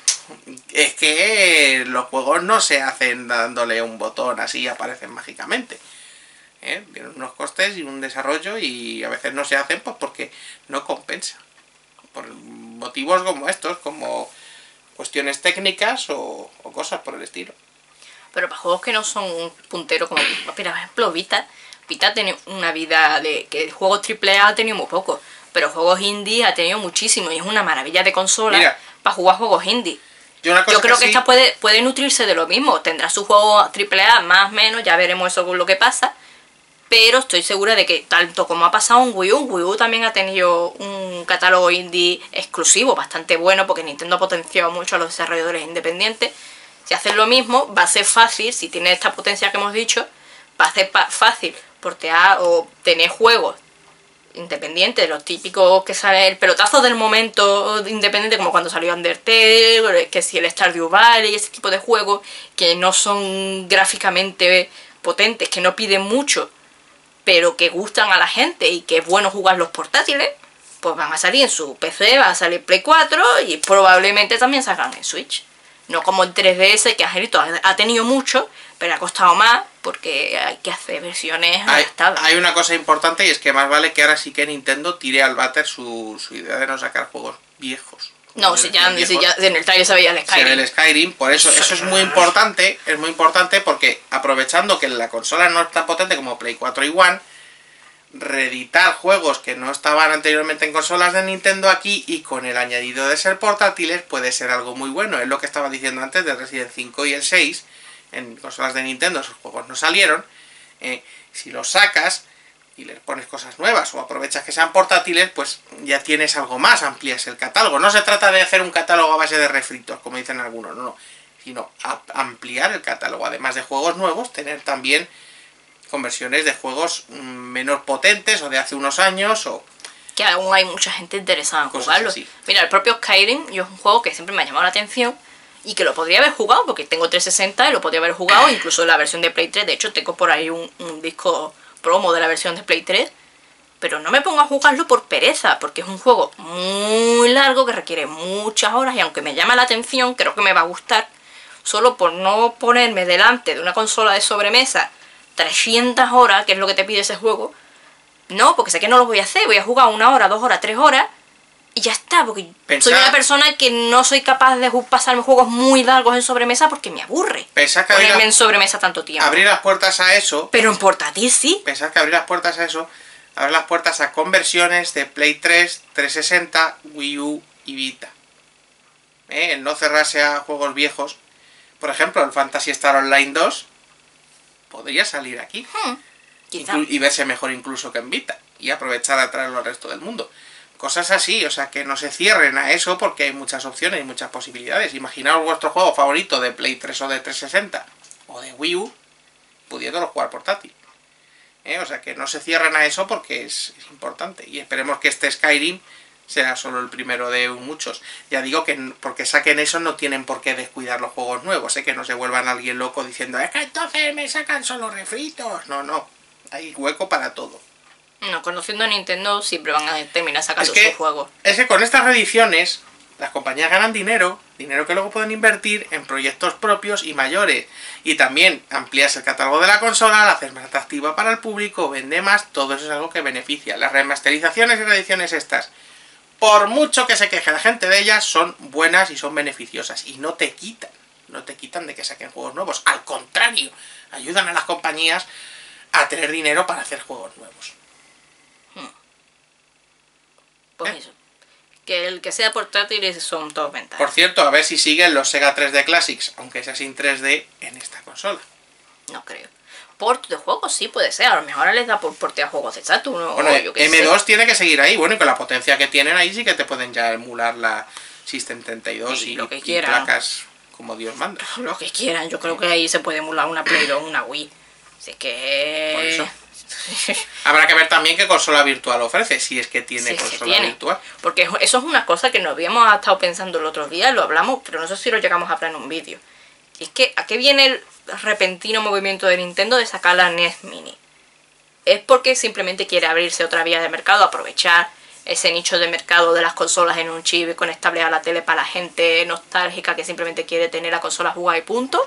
Es que los juegos no se hacen dándole un botón así y aparecen mágicamente. ¿Eh? Tienen unos costes y un desarrollo y a veces no se hacen pues porque no compensa. Por motivos como estos, como cuestiones técnicas o, o cosas por el estilo. Pero para juegos que no son un puntero como, por ejemplo, Vita... Vita tiene una vida de que juegos triple A ha tenido muy poco, pero juegos indie ha tenido muchísimo y es una maravilla de consola. Mira, para jugar juegos indie. Yo, una cosa yo creo que, que sí, esta puede, puede nutrirse de lo mismo, tendrá su juego triple A más o menos, ya veremos eso con lo que pasa, pero estoy segura de que tanto como ha pasado en Wii U, Wii U también ha tenido un catálogo indie exclusivo bastante bueno porque Nintendo ha potenciado mucho a los desarrolladores independientes. Si hacen lo mismo, va a ser fácil, si tiene esta potencia que hemos dicho, va a ser fácil portear o tener juegos independientes, los típicos que sale el pelotazo del momento independiente, como cuando salió Undertale, que si el Stardew Valley, ese tipo de juegos que no son gráficamente potentes, que no piden mucho, pero que gustan a la gente y que es bueno jugar los portátiles, pues van a salir en su P C, van a salir Play cuatro y probablemente también salgan en Switch. No como en tres D S, que Angelito ha tenido mucho, pero ha costado más porque hay que hacer versiones adaptadas. Hay, hay una cosa importante y es que más vale que ahora sí que Nintendo tire al váter su, su idea de no sacar juegos viejos. No, si ya, si ya en el trailer se veía el Skyrim. Se ve el Skyrim, por eso eso es muy importante, es muy importante porque aprovechando que la consola no es tan potente como Play cuatro y One, reeditar juegos que no estaban anteriormente en consolas de Nintendo aquí y con el añadido de ser portátiles puede ser algo muy bueno. Es lo que estaba diciendo antes del Resident cinco y el seis. En consolas de Nintendo esos juegos no salieron. Eh, si los sacas y les pones cosas nuevas o aprovechas que sean portátiles, pues ya tienes algo más, amplías el catálogo. No se trata de hacer un catálogo a base de refritos, como dicen algunos, no, no, sino ampliar el catálogo. Además de juegos nuevos, tener también conversiones de juegos menos potentes o de hace unos años o... Que aún hay mucha gente interesada en jugarlo. Así. Mira, el propio Skyrim, yo es un juego que siempre me ha llamado la atención y que lo podría haber jugado porque tengo trescientos sesenta y lo podría haber jugado incluso en la versión de Play tres. De hecho, tengo por ahí un, un disco promo de la versión de Play tres, pero no me pongo a jugarlo por pereza, porque es un juego muy largo que requiere muchas horas y aunque me llama la atención, creo que me va a gustar, solo por no ponerme delante de una consola de sobremesa trescientas horas, que es lo que te pide ese juego. No, porque sé que no lo voy a hacer, voy a jugar una hora, dos horas, tres horas y ya está, porque Pensá, soy una persona que no soy capaz de pasarme juegos muy largos en sobremesa porque me aburre Pensá que ponerme abrir, en sobremesa tanto tiempo. Abrir las puertas a eso... Pero en portátil sí. Pensar que abrir las puertas a eso, abrir las puertas a conversiones de Play tres, trescientos sesenta, Wii U y Vita. ¿Eh? El no cerrarse a juegos viejos. Por ejemplo, el Phantasy Star Online dos podría salir aquí. Hmm, y verse mejor incluso que en Vita. Y aprovechar a traerlo al resto del mundo. Cosas así, o sea, que no se cierren a eso porque hay muchas opciones y muchas posibilidades. Imaginaos vuestro juego favorito de Play tres o de trescientos sesenta o de Wii U pudiéndolo jugar portátil. ¿Eh? O sea, que no se cierren a eso porque es, es importante. Y esperemos que este Skyrim sea solo el primero de muchos. Ya digo que porque saquen eso no tienen por qué descuidar los juegos nuevos. ¿eh? Que no se vuelvan alguien loco diciendo es que entonces me sacan solo refritos. No, no. Hay hueco para todo. No, conociendo a Nintendo siempre van a terminar sacando es que, sus juegos. Es que con estas reediciones Las compañías ganan dinero, dinero que luego pueden invertir en proyectos propios y mayores. Y también amplías el catálogo de la consola, la haces más atractiva para el público, vende más, todo eso es algo que beneficia. Las remasterizaciones y reediciones estas, por mucho que se queje la gente de ellas, son buenas y son beneficiosas. Y no te quitan, no te quitan de que saquen juegos nuevos. Al contrario, ayudan a las compañías a tener dinero para hacer juegos nuevos. Hmm. Pues ¿Eh? eso. Que el que sea portátil son todos ventajas. Por cierto, a ver si siguen los Sega tres D Classics, aunque sea sin tres D, en esta consola. No creo. Port de juegos sí puede ser. A lo mejor ahora les da por portear juegos de Saturn o Bueno, yo qué M sé. dos tiene que seguir ahí. Bueno, y con la potencia que tienen ahí sí que te pueden ya emular la System treinta y dos Y y, lo que y quieran. placas como Dios manda. Lo que quieran. Yo creo que ahí se puede emular una Play dos, una Wii. Así que... Por eso. Habrá que ver también qué consola virtual ofrece, si es que tiene Sí, sí consola tiene. virtual. Porque eso es una cosa que nos habíamos estado pensando el otro día, lo hablamos, pero no sé si lo llegamos a hablar en un vídeo. Y es que, ¿a qué viene el repentino movimiento de Nintendo de sacar la N E S Mini? ¿Es porque simplemente quiere abrirse otra vía de mercado, aprovechar ese nicho de mercado de las consolas en un chip conectable a la tele para la gente nostálgica que simplemente quiere tener la consola jugada y punto?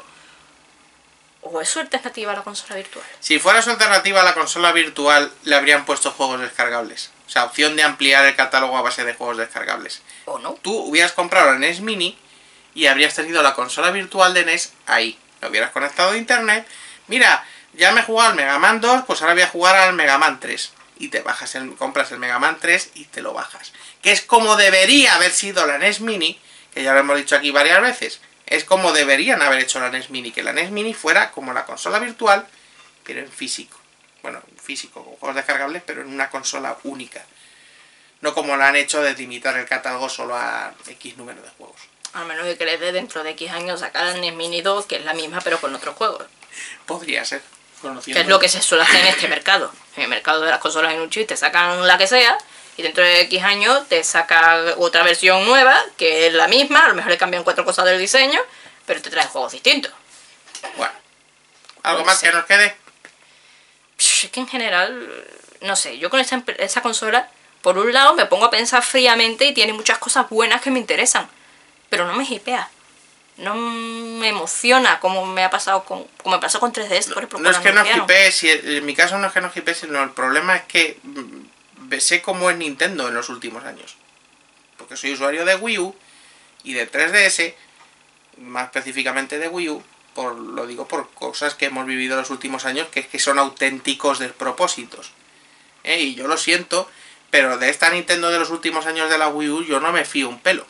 ¿O es su alternativa a la consola virtual? Si fuera su alternativa a la consola virtual, le habrían puesto juegos descargables. O sea, opción de ampliar el catálogo a base de juegos descargables. ¿O no? Tú hubieras comprado la N E S Mini y habrías tenido la consola virtual de N E S ahí. Lo hubieras conectado a internet. Mira, ya me he jugado al Mega Man dos, pues ahora voy a jugar al Mega Man tres. Y te bajas el, compras el Mega Man tres y te lo bajas. Que es como debería haber sido la N E S Mini, que ya lo hemos dicho aquí varias veces. Es como deberían haber hecho la N E S Mini, que la N E S Mini fuera como la consola virtual, pero en físico. Bueno, en físico, con juegos descargables, pero en una consola única. No como lo han hecho de limitar el catálogo solo a X número de juegos. Al menos que les dé dentro de X años sacar la N E S Mini dos, que es la misma pero con otros juegos. Podría ser. Que es lo que se suele hacer en este mercado. En el mercado de las consolas en un chip te sacan la que sea y dentro de X años te saca otra versión nueva que es la misma, a lo mejor le cambian cuatro cosas del diseño, pero te trae juegos distintos. Bueno, ¿algo No más sé. que nos quede? Psh, Es que en general, no sé, yo con esa, esa consola, por un lado me pongo a pensar fríamente y tiene muchas cosas buenas que me interesan, pero no me hipea. No me emociona como me ha pasado con como me pasó con tres D S. Por ejemplo, No es cuando que no anunciaron. hipee, si en mi caso no es que no hipee, sino el problema es que mm, sé cómo es Nintendo en los últimos años. Porque soy usuario de Wii U y de tres D S, más específicamente de Wii U, por, lo digo por cosas que hemos vivido en los últimos años, que es que son auténticos despropósitos. ¿Eh? Y yo lo siento, pero de esta Nintendo de los últimos años de la Wii U yo no me fío un pelo.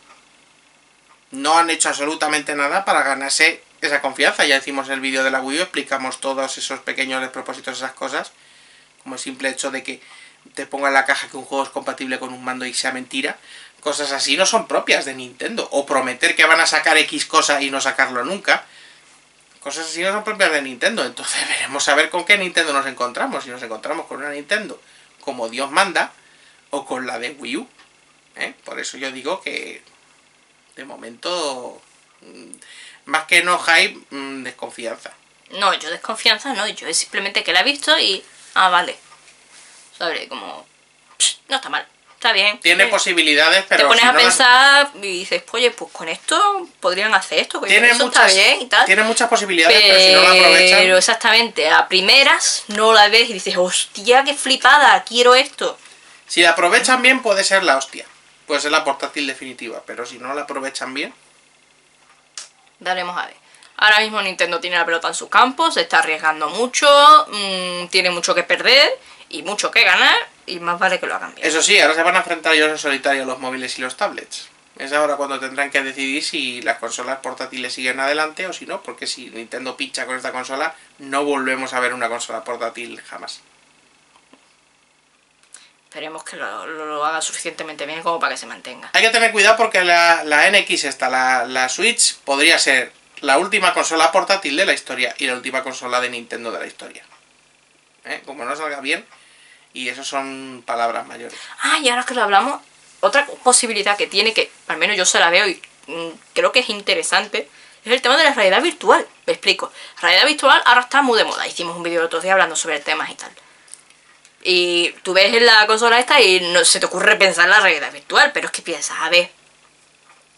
No han hecho absolutamente nada para ganarse esa confianza. Ya hicimos el vídeo de la Wii U, explicamos todos esos pequeños despropósitos, esas cosas, como el simple hecho de que te ponga en la caja que un juego es compatible con un mando y sea mentira. Cosas así no son propias de Nintendo. O prometer que van a sacar X cosa y no sacarlo nunca. Cosas así no son propias de Nintendo. Entonces veremos a ver con qué Nintendo nos encontramos. Si nos encontramos con una Nintendo como Dios manda, o con la de Wii U. ¿Eh? Por eso yo digo que de momento, más que no hype, desconfianza. No, yo desconfianza no, yo es simplemente que la he visto y... Ah, vale. ¿Sabes? Como... pss, no está mal, está bien. Tiene eh, posibilidades, pero... Te pones si a no las- pensar y dices, oye, pues con esto podrían hacer esto, que Tiene eso muchas, está bien y tal. tiene muchas posibilidades, pero, si no la aprovechan... Pero exactamente, a primeras no la ves y dices, hostia, qué flipada, quiero esto. Si la aprovechan bien, puede ser la hostia. Puede ser la portátil definitiva, pero si no la aprovechan bien... Daremos a ver. Ahora mismo Nintendo tiene la pelota en su campo, se está arriesgando mucho, mmm, tiene mucho que perder y mucho que ganar, y más vale que lo hagan bien. Eso sí, ahora se van a enfrentar ellos en solitario los móviles y los tablets. Es ahora cuando tendrán que decidir si las consolas portátiles siguen adelante o si no, porque si Nintendo pincha con esta consola, no volvemos a ver una consola portátil jamás. Esperemos que lo, lo, lo haga suficientemente bien como para que se mantenga. Hay que tener cuidado porque la, la N X esta, la, la Switch, podría ser la última consola portátil de la historia y la última consola de Nintendo de la historia. ¿Eh? Como no salga bien, y eso son palabras mayores. Ah, y ahora que lo hablamos, otra posibilidad que tiene, que al menos yo se la veo y mm, creo que es interesante, es el tema de la realidad virtual. Me explico. Realidad virtual ahora está muy de moda. Hicimos un vídeo el otro día hablando sobre temas y tal. Y tú ves en la consola esta y no se te ocurre pensar en la realidad virtual, pero es que piensas, a ver,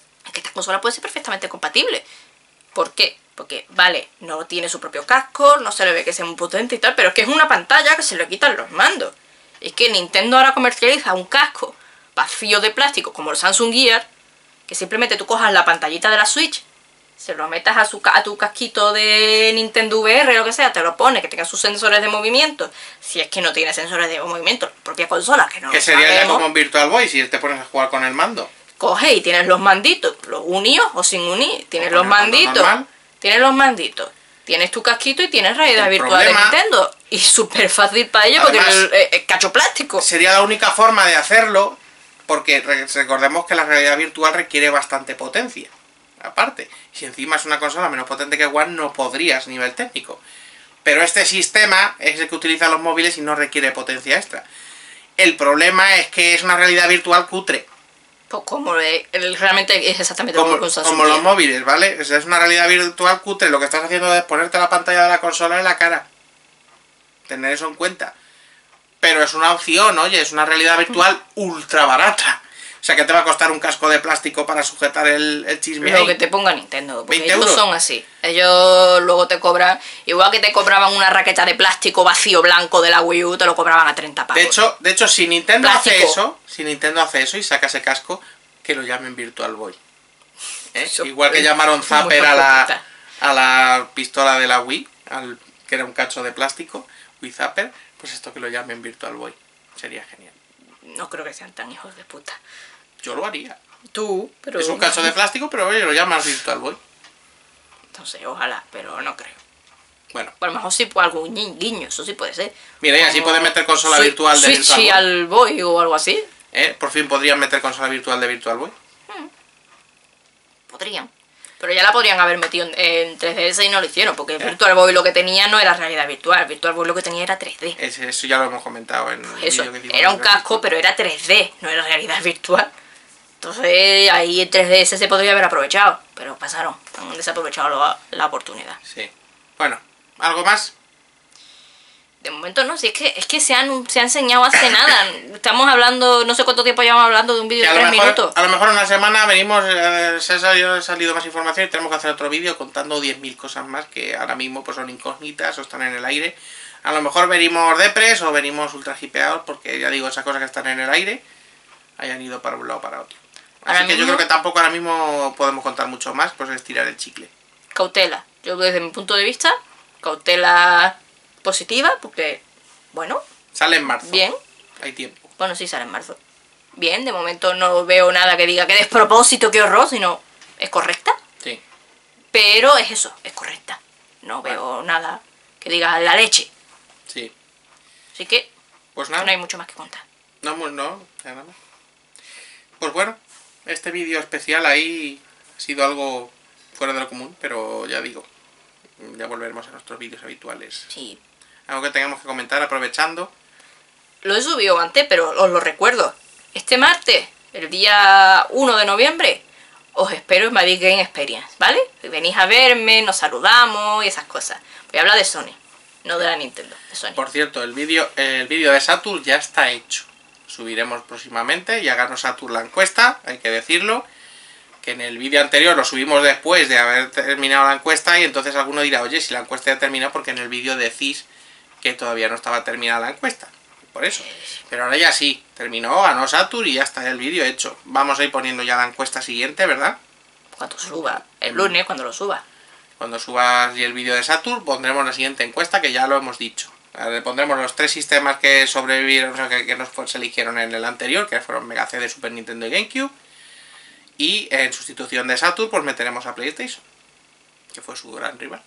consola puede ser perfectamente compatible. ¿Por qué? Porque, vale, no tiene su propio casco, no se le ve que sea muy potente y tal, pero es que es una pantalla que se le quitan los mandos. Es que Nintendo ahora comercializa un casco vacío de plástico como el Samsung Gear, que simplemente tú cojas la pantallita de la Switch, se lo metas a, su, a tu casquito de Nintendo V R o lo que sea, te lo pones, que tenga sus sensores de movimiento. Si es que no tiene sensores de movimiento, la propia consola, que no Que lo sería ya sabemos, como un Virtual Boy si te pones a jugar con el mando. coge y tienes los manditos, los unidos o sin unir, tienes O con los el mando manditos, normal. tienes los manditos, tienes tu casquito y tienes realidad El virtual problema- de Nintendo. Y súper fácil para ellos porque Además, es, es- es cacho plástico. Sería la única forma de hacerlo, porque re- recordemos que la realidad virtual requiere bastante potencia. Aparte, si encima es una consola menos potente que One, no podrías a nivel técnico. Pero este sistema es el que utilizan los móviles y no requiere potencia extra. El problema es que es una realidad virtual cutre. Pues como el- el- realmente es exactamente lo Como, que con Samsung como los Gear. móviles, ¿vale? O sea, es una realidad virtual cutre. Lo que estás haciendo es ponerte la pantalla de la consola en la cara. Tener eso en cuenta. Pero es una opción, oye, es una realidad virtual ultra barata. O sea, que te va a costar un casco de plástico para sujetar el, el chisme Lo ahí. que te ponga Nintendo, porque veinte ellos euros. son así. Ellos luego te cobran, igual que te cobraban una raqueta de plástico vacío blanco de la Wii U, te lo cobraban a treinta pavos. De hecho, de hecho, si Nintendo hace Plástico. eso, si Nintendo hace eso y saca ese casco, que lo llamen Virtual Boy. ¿Eh? Eso Igual que es llamaron muy Zapper a la, puta. a la pistola de la Wii, al, que era un cacho de plástico, Wii Zapper, pues esto que lo llamen Virtual Boy. Sería genial. No creo que sean tan hijos de puta. Yo lo haría. Tú, pero... Es un cacho de plástico, pero oye, lo llamas Virtual Boy. Entonces, ojalá, pero no creo. Bueno, A lo mejor sí por algún gui- guiño, eso sí puede ser. mira, y así Como pueden meter consola Switch- virtual de Switch Virtual y Boy. al Boy o algo así. ¿Eh? Por fin podrían meter consola virtual de Virtual Boy. Podrían. Pero ya la podrían haber metido en, en tres D S y no lo hicieron, porque el Ya. Virtual Boy lo que tenía no era realidad virtual. Virtual Boy lo que tenía era tres D. Ese- eso ya lo hemos comentado en el Eso, vídeo que hicimos era un de- casco, pero era tres D, no era realidad virtual. Entonces ahí en tres D S se podría haber aprovechado, pero pasaron, han desaprovechado la, la oportunidad. Sí. Bueno, ¿algo más? De momento no, si es que es que se han, se ha enseñado hace nada. Estamos hablando, no sé cuánto tiempo llevamos hablando de un vídeo Que de a, lo tres mejor, minutos. a lo mejor en una semana venimos, eh, se ha salido, ha salido más información y tenemos que hacer otro vídeo contando diez mil cosas más que ahora mismo pues son incógnitas o están en el aire. A lo mejor venimos depres o venimos ultra hipeados porque ya digo, esas cosas que están en el aire hayan ido para un lado o para otro. Así Ahora que yo mismo- creo que tampoco ahora mismo podemos contar mucho más, pues es tirar el chicle. Cautela. Yo desde mi punto de vista, cautela positiva, porque, bueno, Sale en marzo. bien. Hay tiempo. Bueno, sí sale en marzo. Bien, de momento no veo nada que diga que despropósito, qué horror, sino es correcta. Sí. Pero es eso, es correcta. No veo nada que diga la leche. Sí. Así que Pues nada. no hay mucho más que contar. No, no, no, nada más. Pues bueno, este vídeo especial ahí ha sido algo fuera de lo común, pero ya digo, ya volveremos a nuestros vídeos habituales. Sí. Algo que tengamos que comentar aprovechando. Lo he subido antes, pero os lo recuerdo. Este martes, el día uno de noviembre, os espero en Madrid Game Experience, ¿vale? Venís a verme, nos saludamos y esas cosas. Voy a hablar de Sony, no de la Nintendo, de Sony. Por cierto, el vídeo el vídeo de Saturn ya está hecho. Subiremos próximamente y háganos Saturn la encuesta, hay que decirlo. Que en el vídeo anterior lo subimos después de haber terminado la encuesta y entonces alguno dirá, oye, si la encuesta ya terminó, porque en el vídeo decís que todavía no estaba terminada la encuesta. Por eso. Pero ahora ya sí, terminó, ganó Saturn y ya está el vídeo hecho. Vamos a ir poniendo ya la encuesta siguiente, ¿verdad? Cuando suba, el lunes, cuando lo suba. Cuando subas y el vídeo de Saturn, pondremos la siguiente encuesta que ya lo hemos dicho. Le pondremos los tres sistemas que sobrevivieron, o sea, que, que nos se eligieron en el anterior, que fueron Mega C D, Super Nintendo y GameCube. Y en sustitución de Saturn, pues meteremos a PlayStation, que fue su gran rival.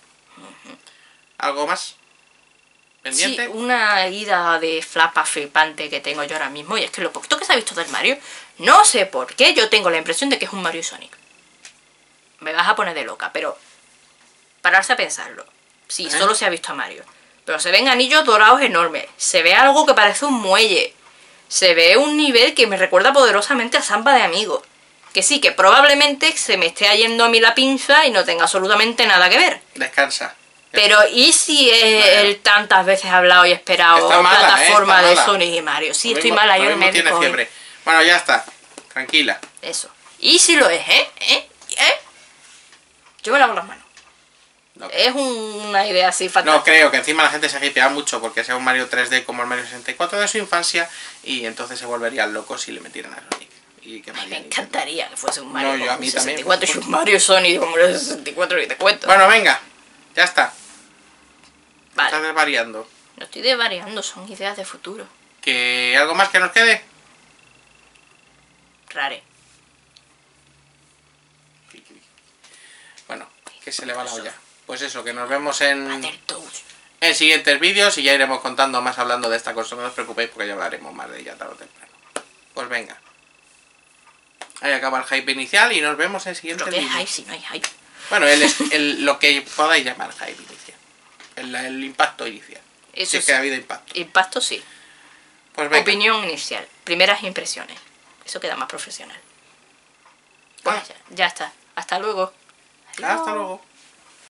¿Algo más? ¿Pendiente? Sí, una ida de flapa flipante que tengo yo ahora mismo, y es que lo poquito que se ha visto del Mario, no sé por qué, yo tengo la impresión de que es un Mario y Sonic. Me vas a poner de loca, pero pararse a pensarlo. Sí, ¿Eh? solo se ha visto a Mario. Pero se ven anillos dorados enormes, se ve algo que parece un muelle, se ve un nivel que me recuerda poderosamente a Samba de Amigos. Que sí, que probablemente se me esté yendo a mí la pinza y no tenga absolutamente nada que ver. Descansa. Pero ¿y si es Bueno. el tantas veces hablado y esperado Está mala, plataforma ¿eh? Está de mala. Sonic y Mario? Sí, Lo estoy mismo- mala, lo yo el mismo tiene médico. fiebre. Bueno, ya está. Tranquila. Eso. ¿Y si lo es, eh? ¿Eh? ¿Eh? Yo me lavo las manos. No, Es una idea así fantástica. no creo que encima la gente se hipeaba mucho porque sea un Mario tres D como el Mario sesenta y cuatro de su infancia y entonces se volverían locos si le metieran a Sonic. Y que Me encantaría que fuese un Mario No, yo a como mí el también, sesenta y cuatro y un Mario Sonic como el sesenta y cuatro y te cuento. Bueno, venga, ya está. Vale. Estás desvariando. No estoy desvariando, son ideas de futuro. ¿Que algo más que nos quede? Rare. Bueno, que se le va la olla. Pues eso, que nos vemos en, Battletoads. en siguientes vídeos y ya iremos contando más hablando de esta cosa. No os preocupéis porque ya hablaremos más de ella tarde o temprano. Pues venga. Ahí acaba el hype inicial y nos vemos en siguientes Lo que es vídeos. hype si no hay hype. Bueno, el, el- lo que podáis llamar hype inicial. El, el impacto inicial. Eso Si es sí. que ha habido impacto. Impacto sí. Pues venga. Opinión inicial. Primeras impresiones. Eso queda más profesional. Pues Ah. ya, ya está. Hasta luego. Hasta luego.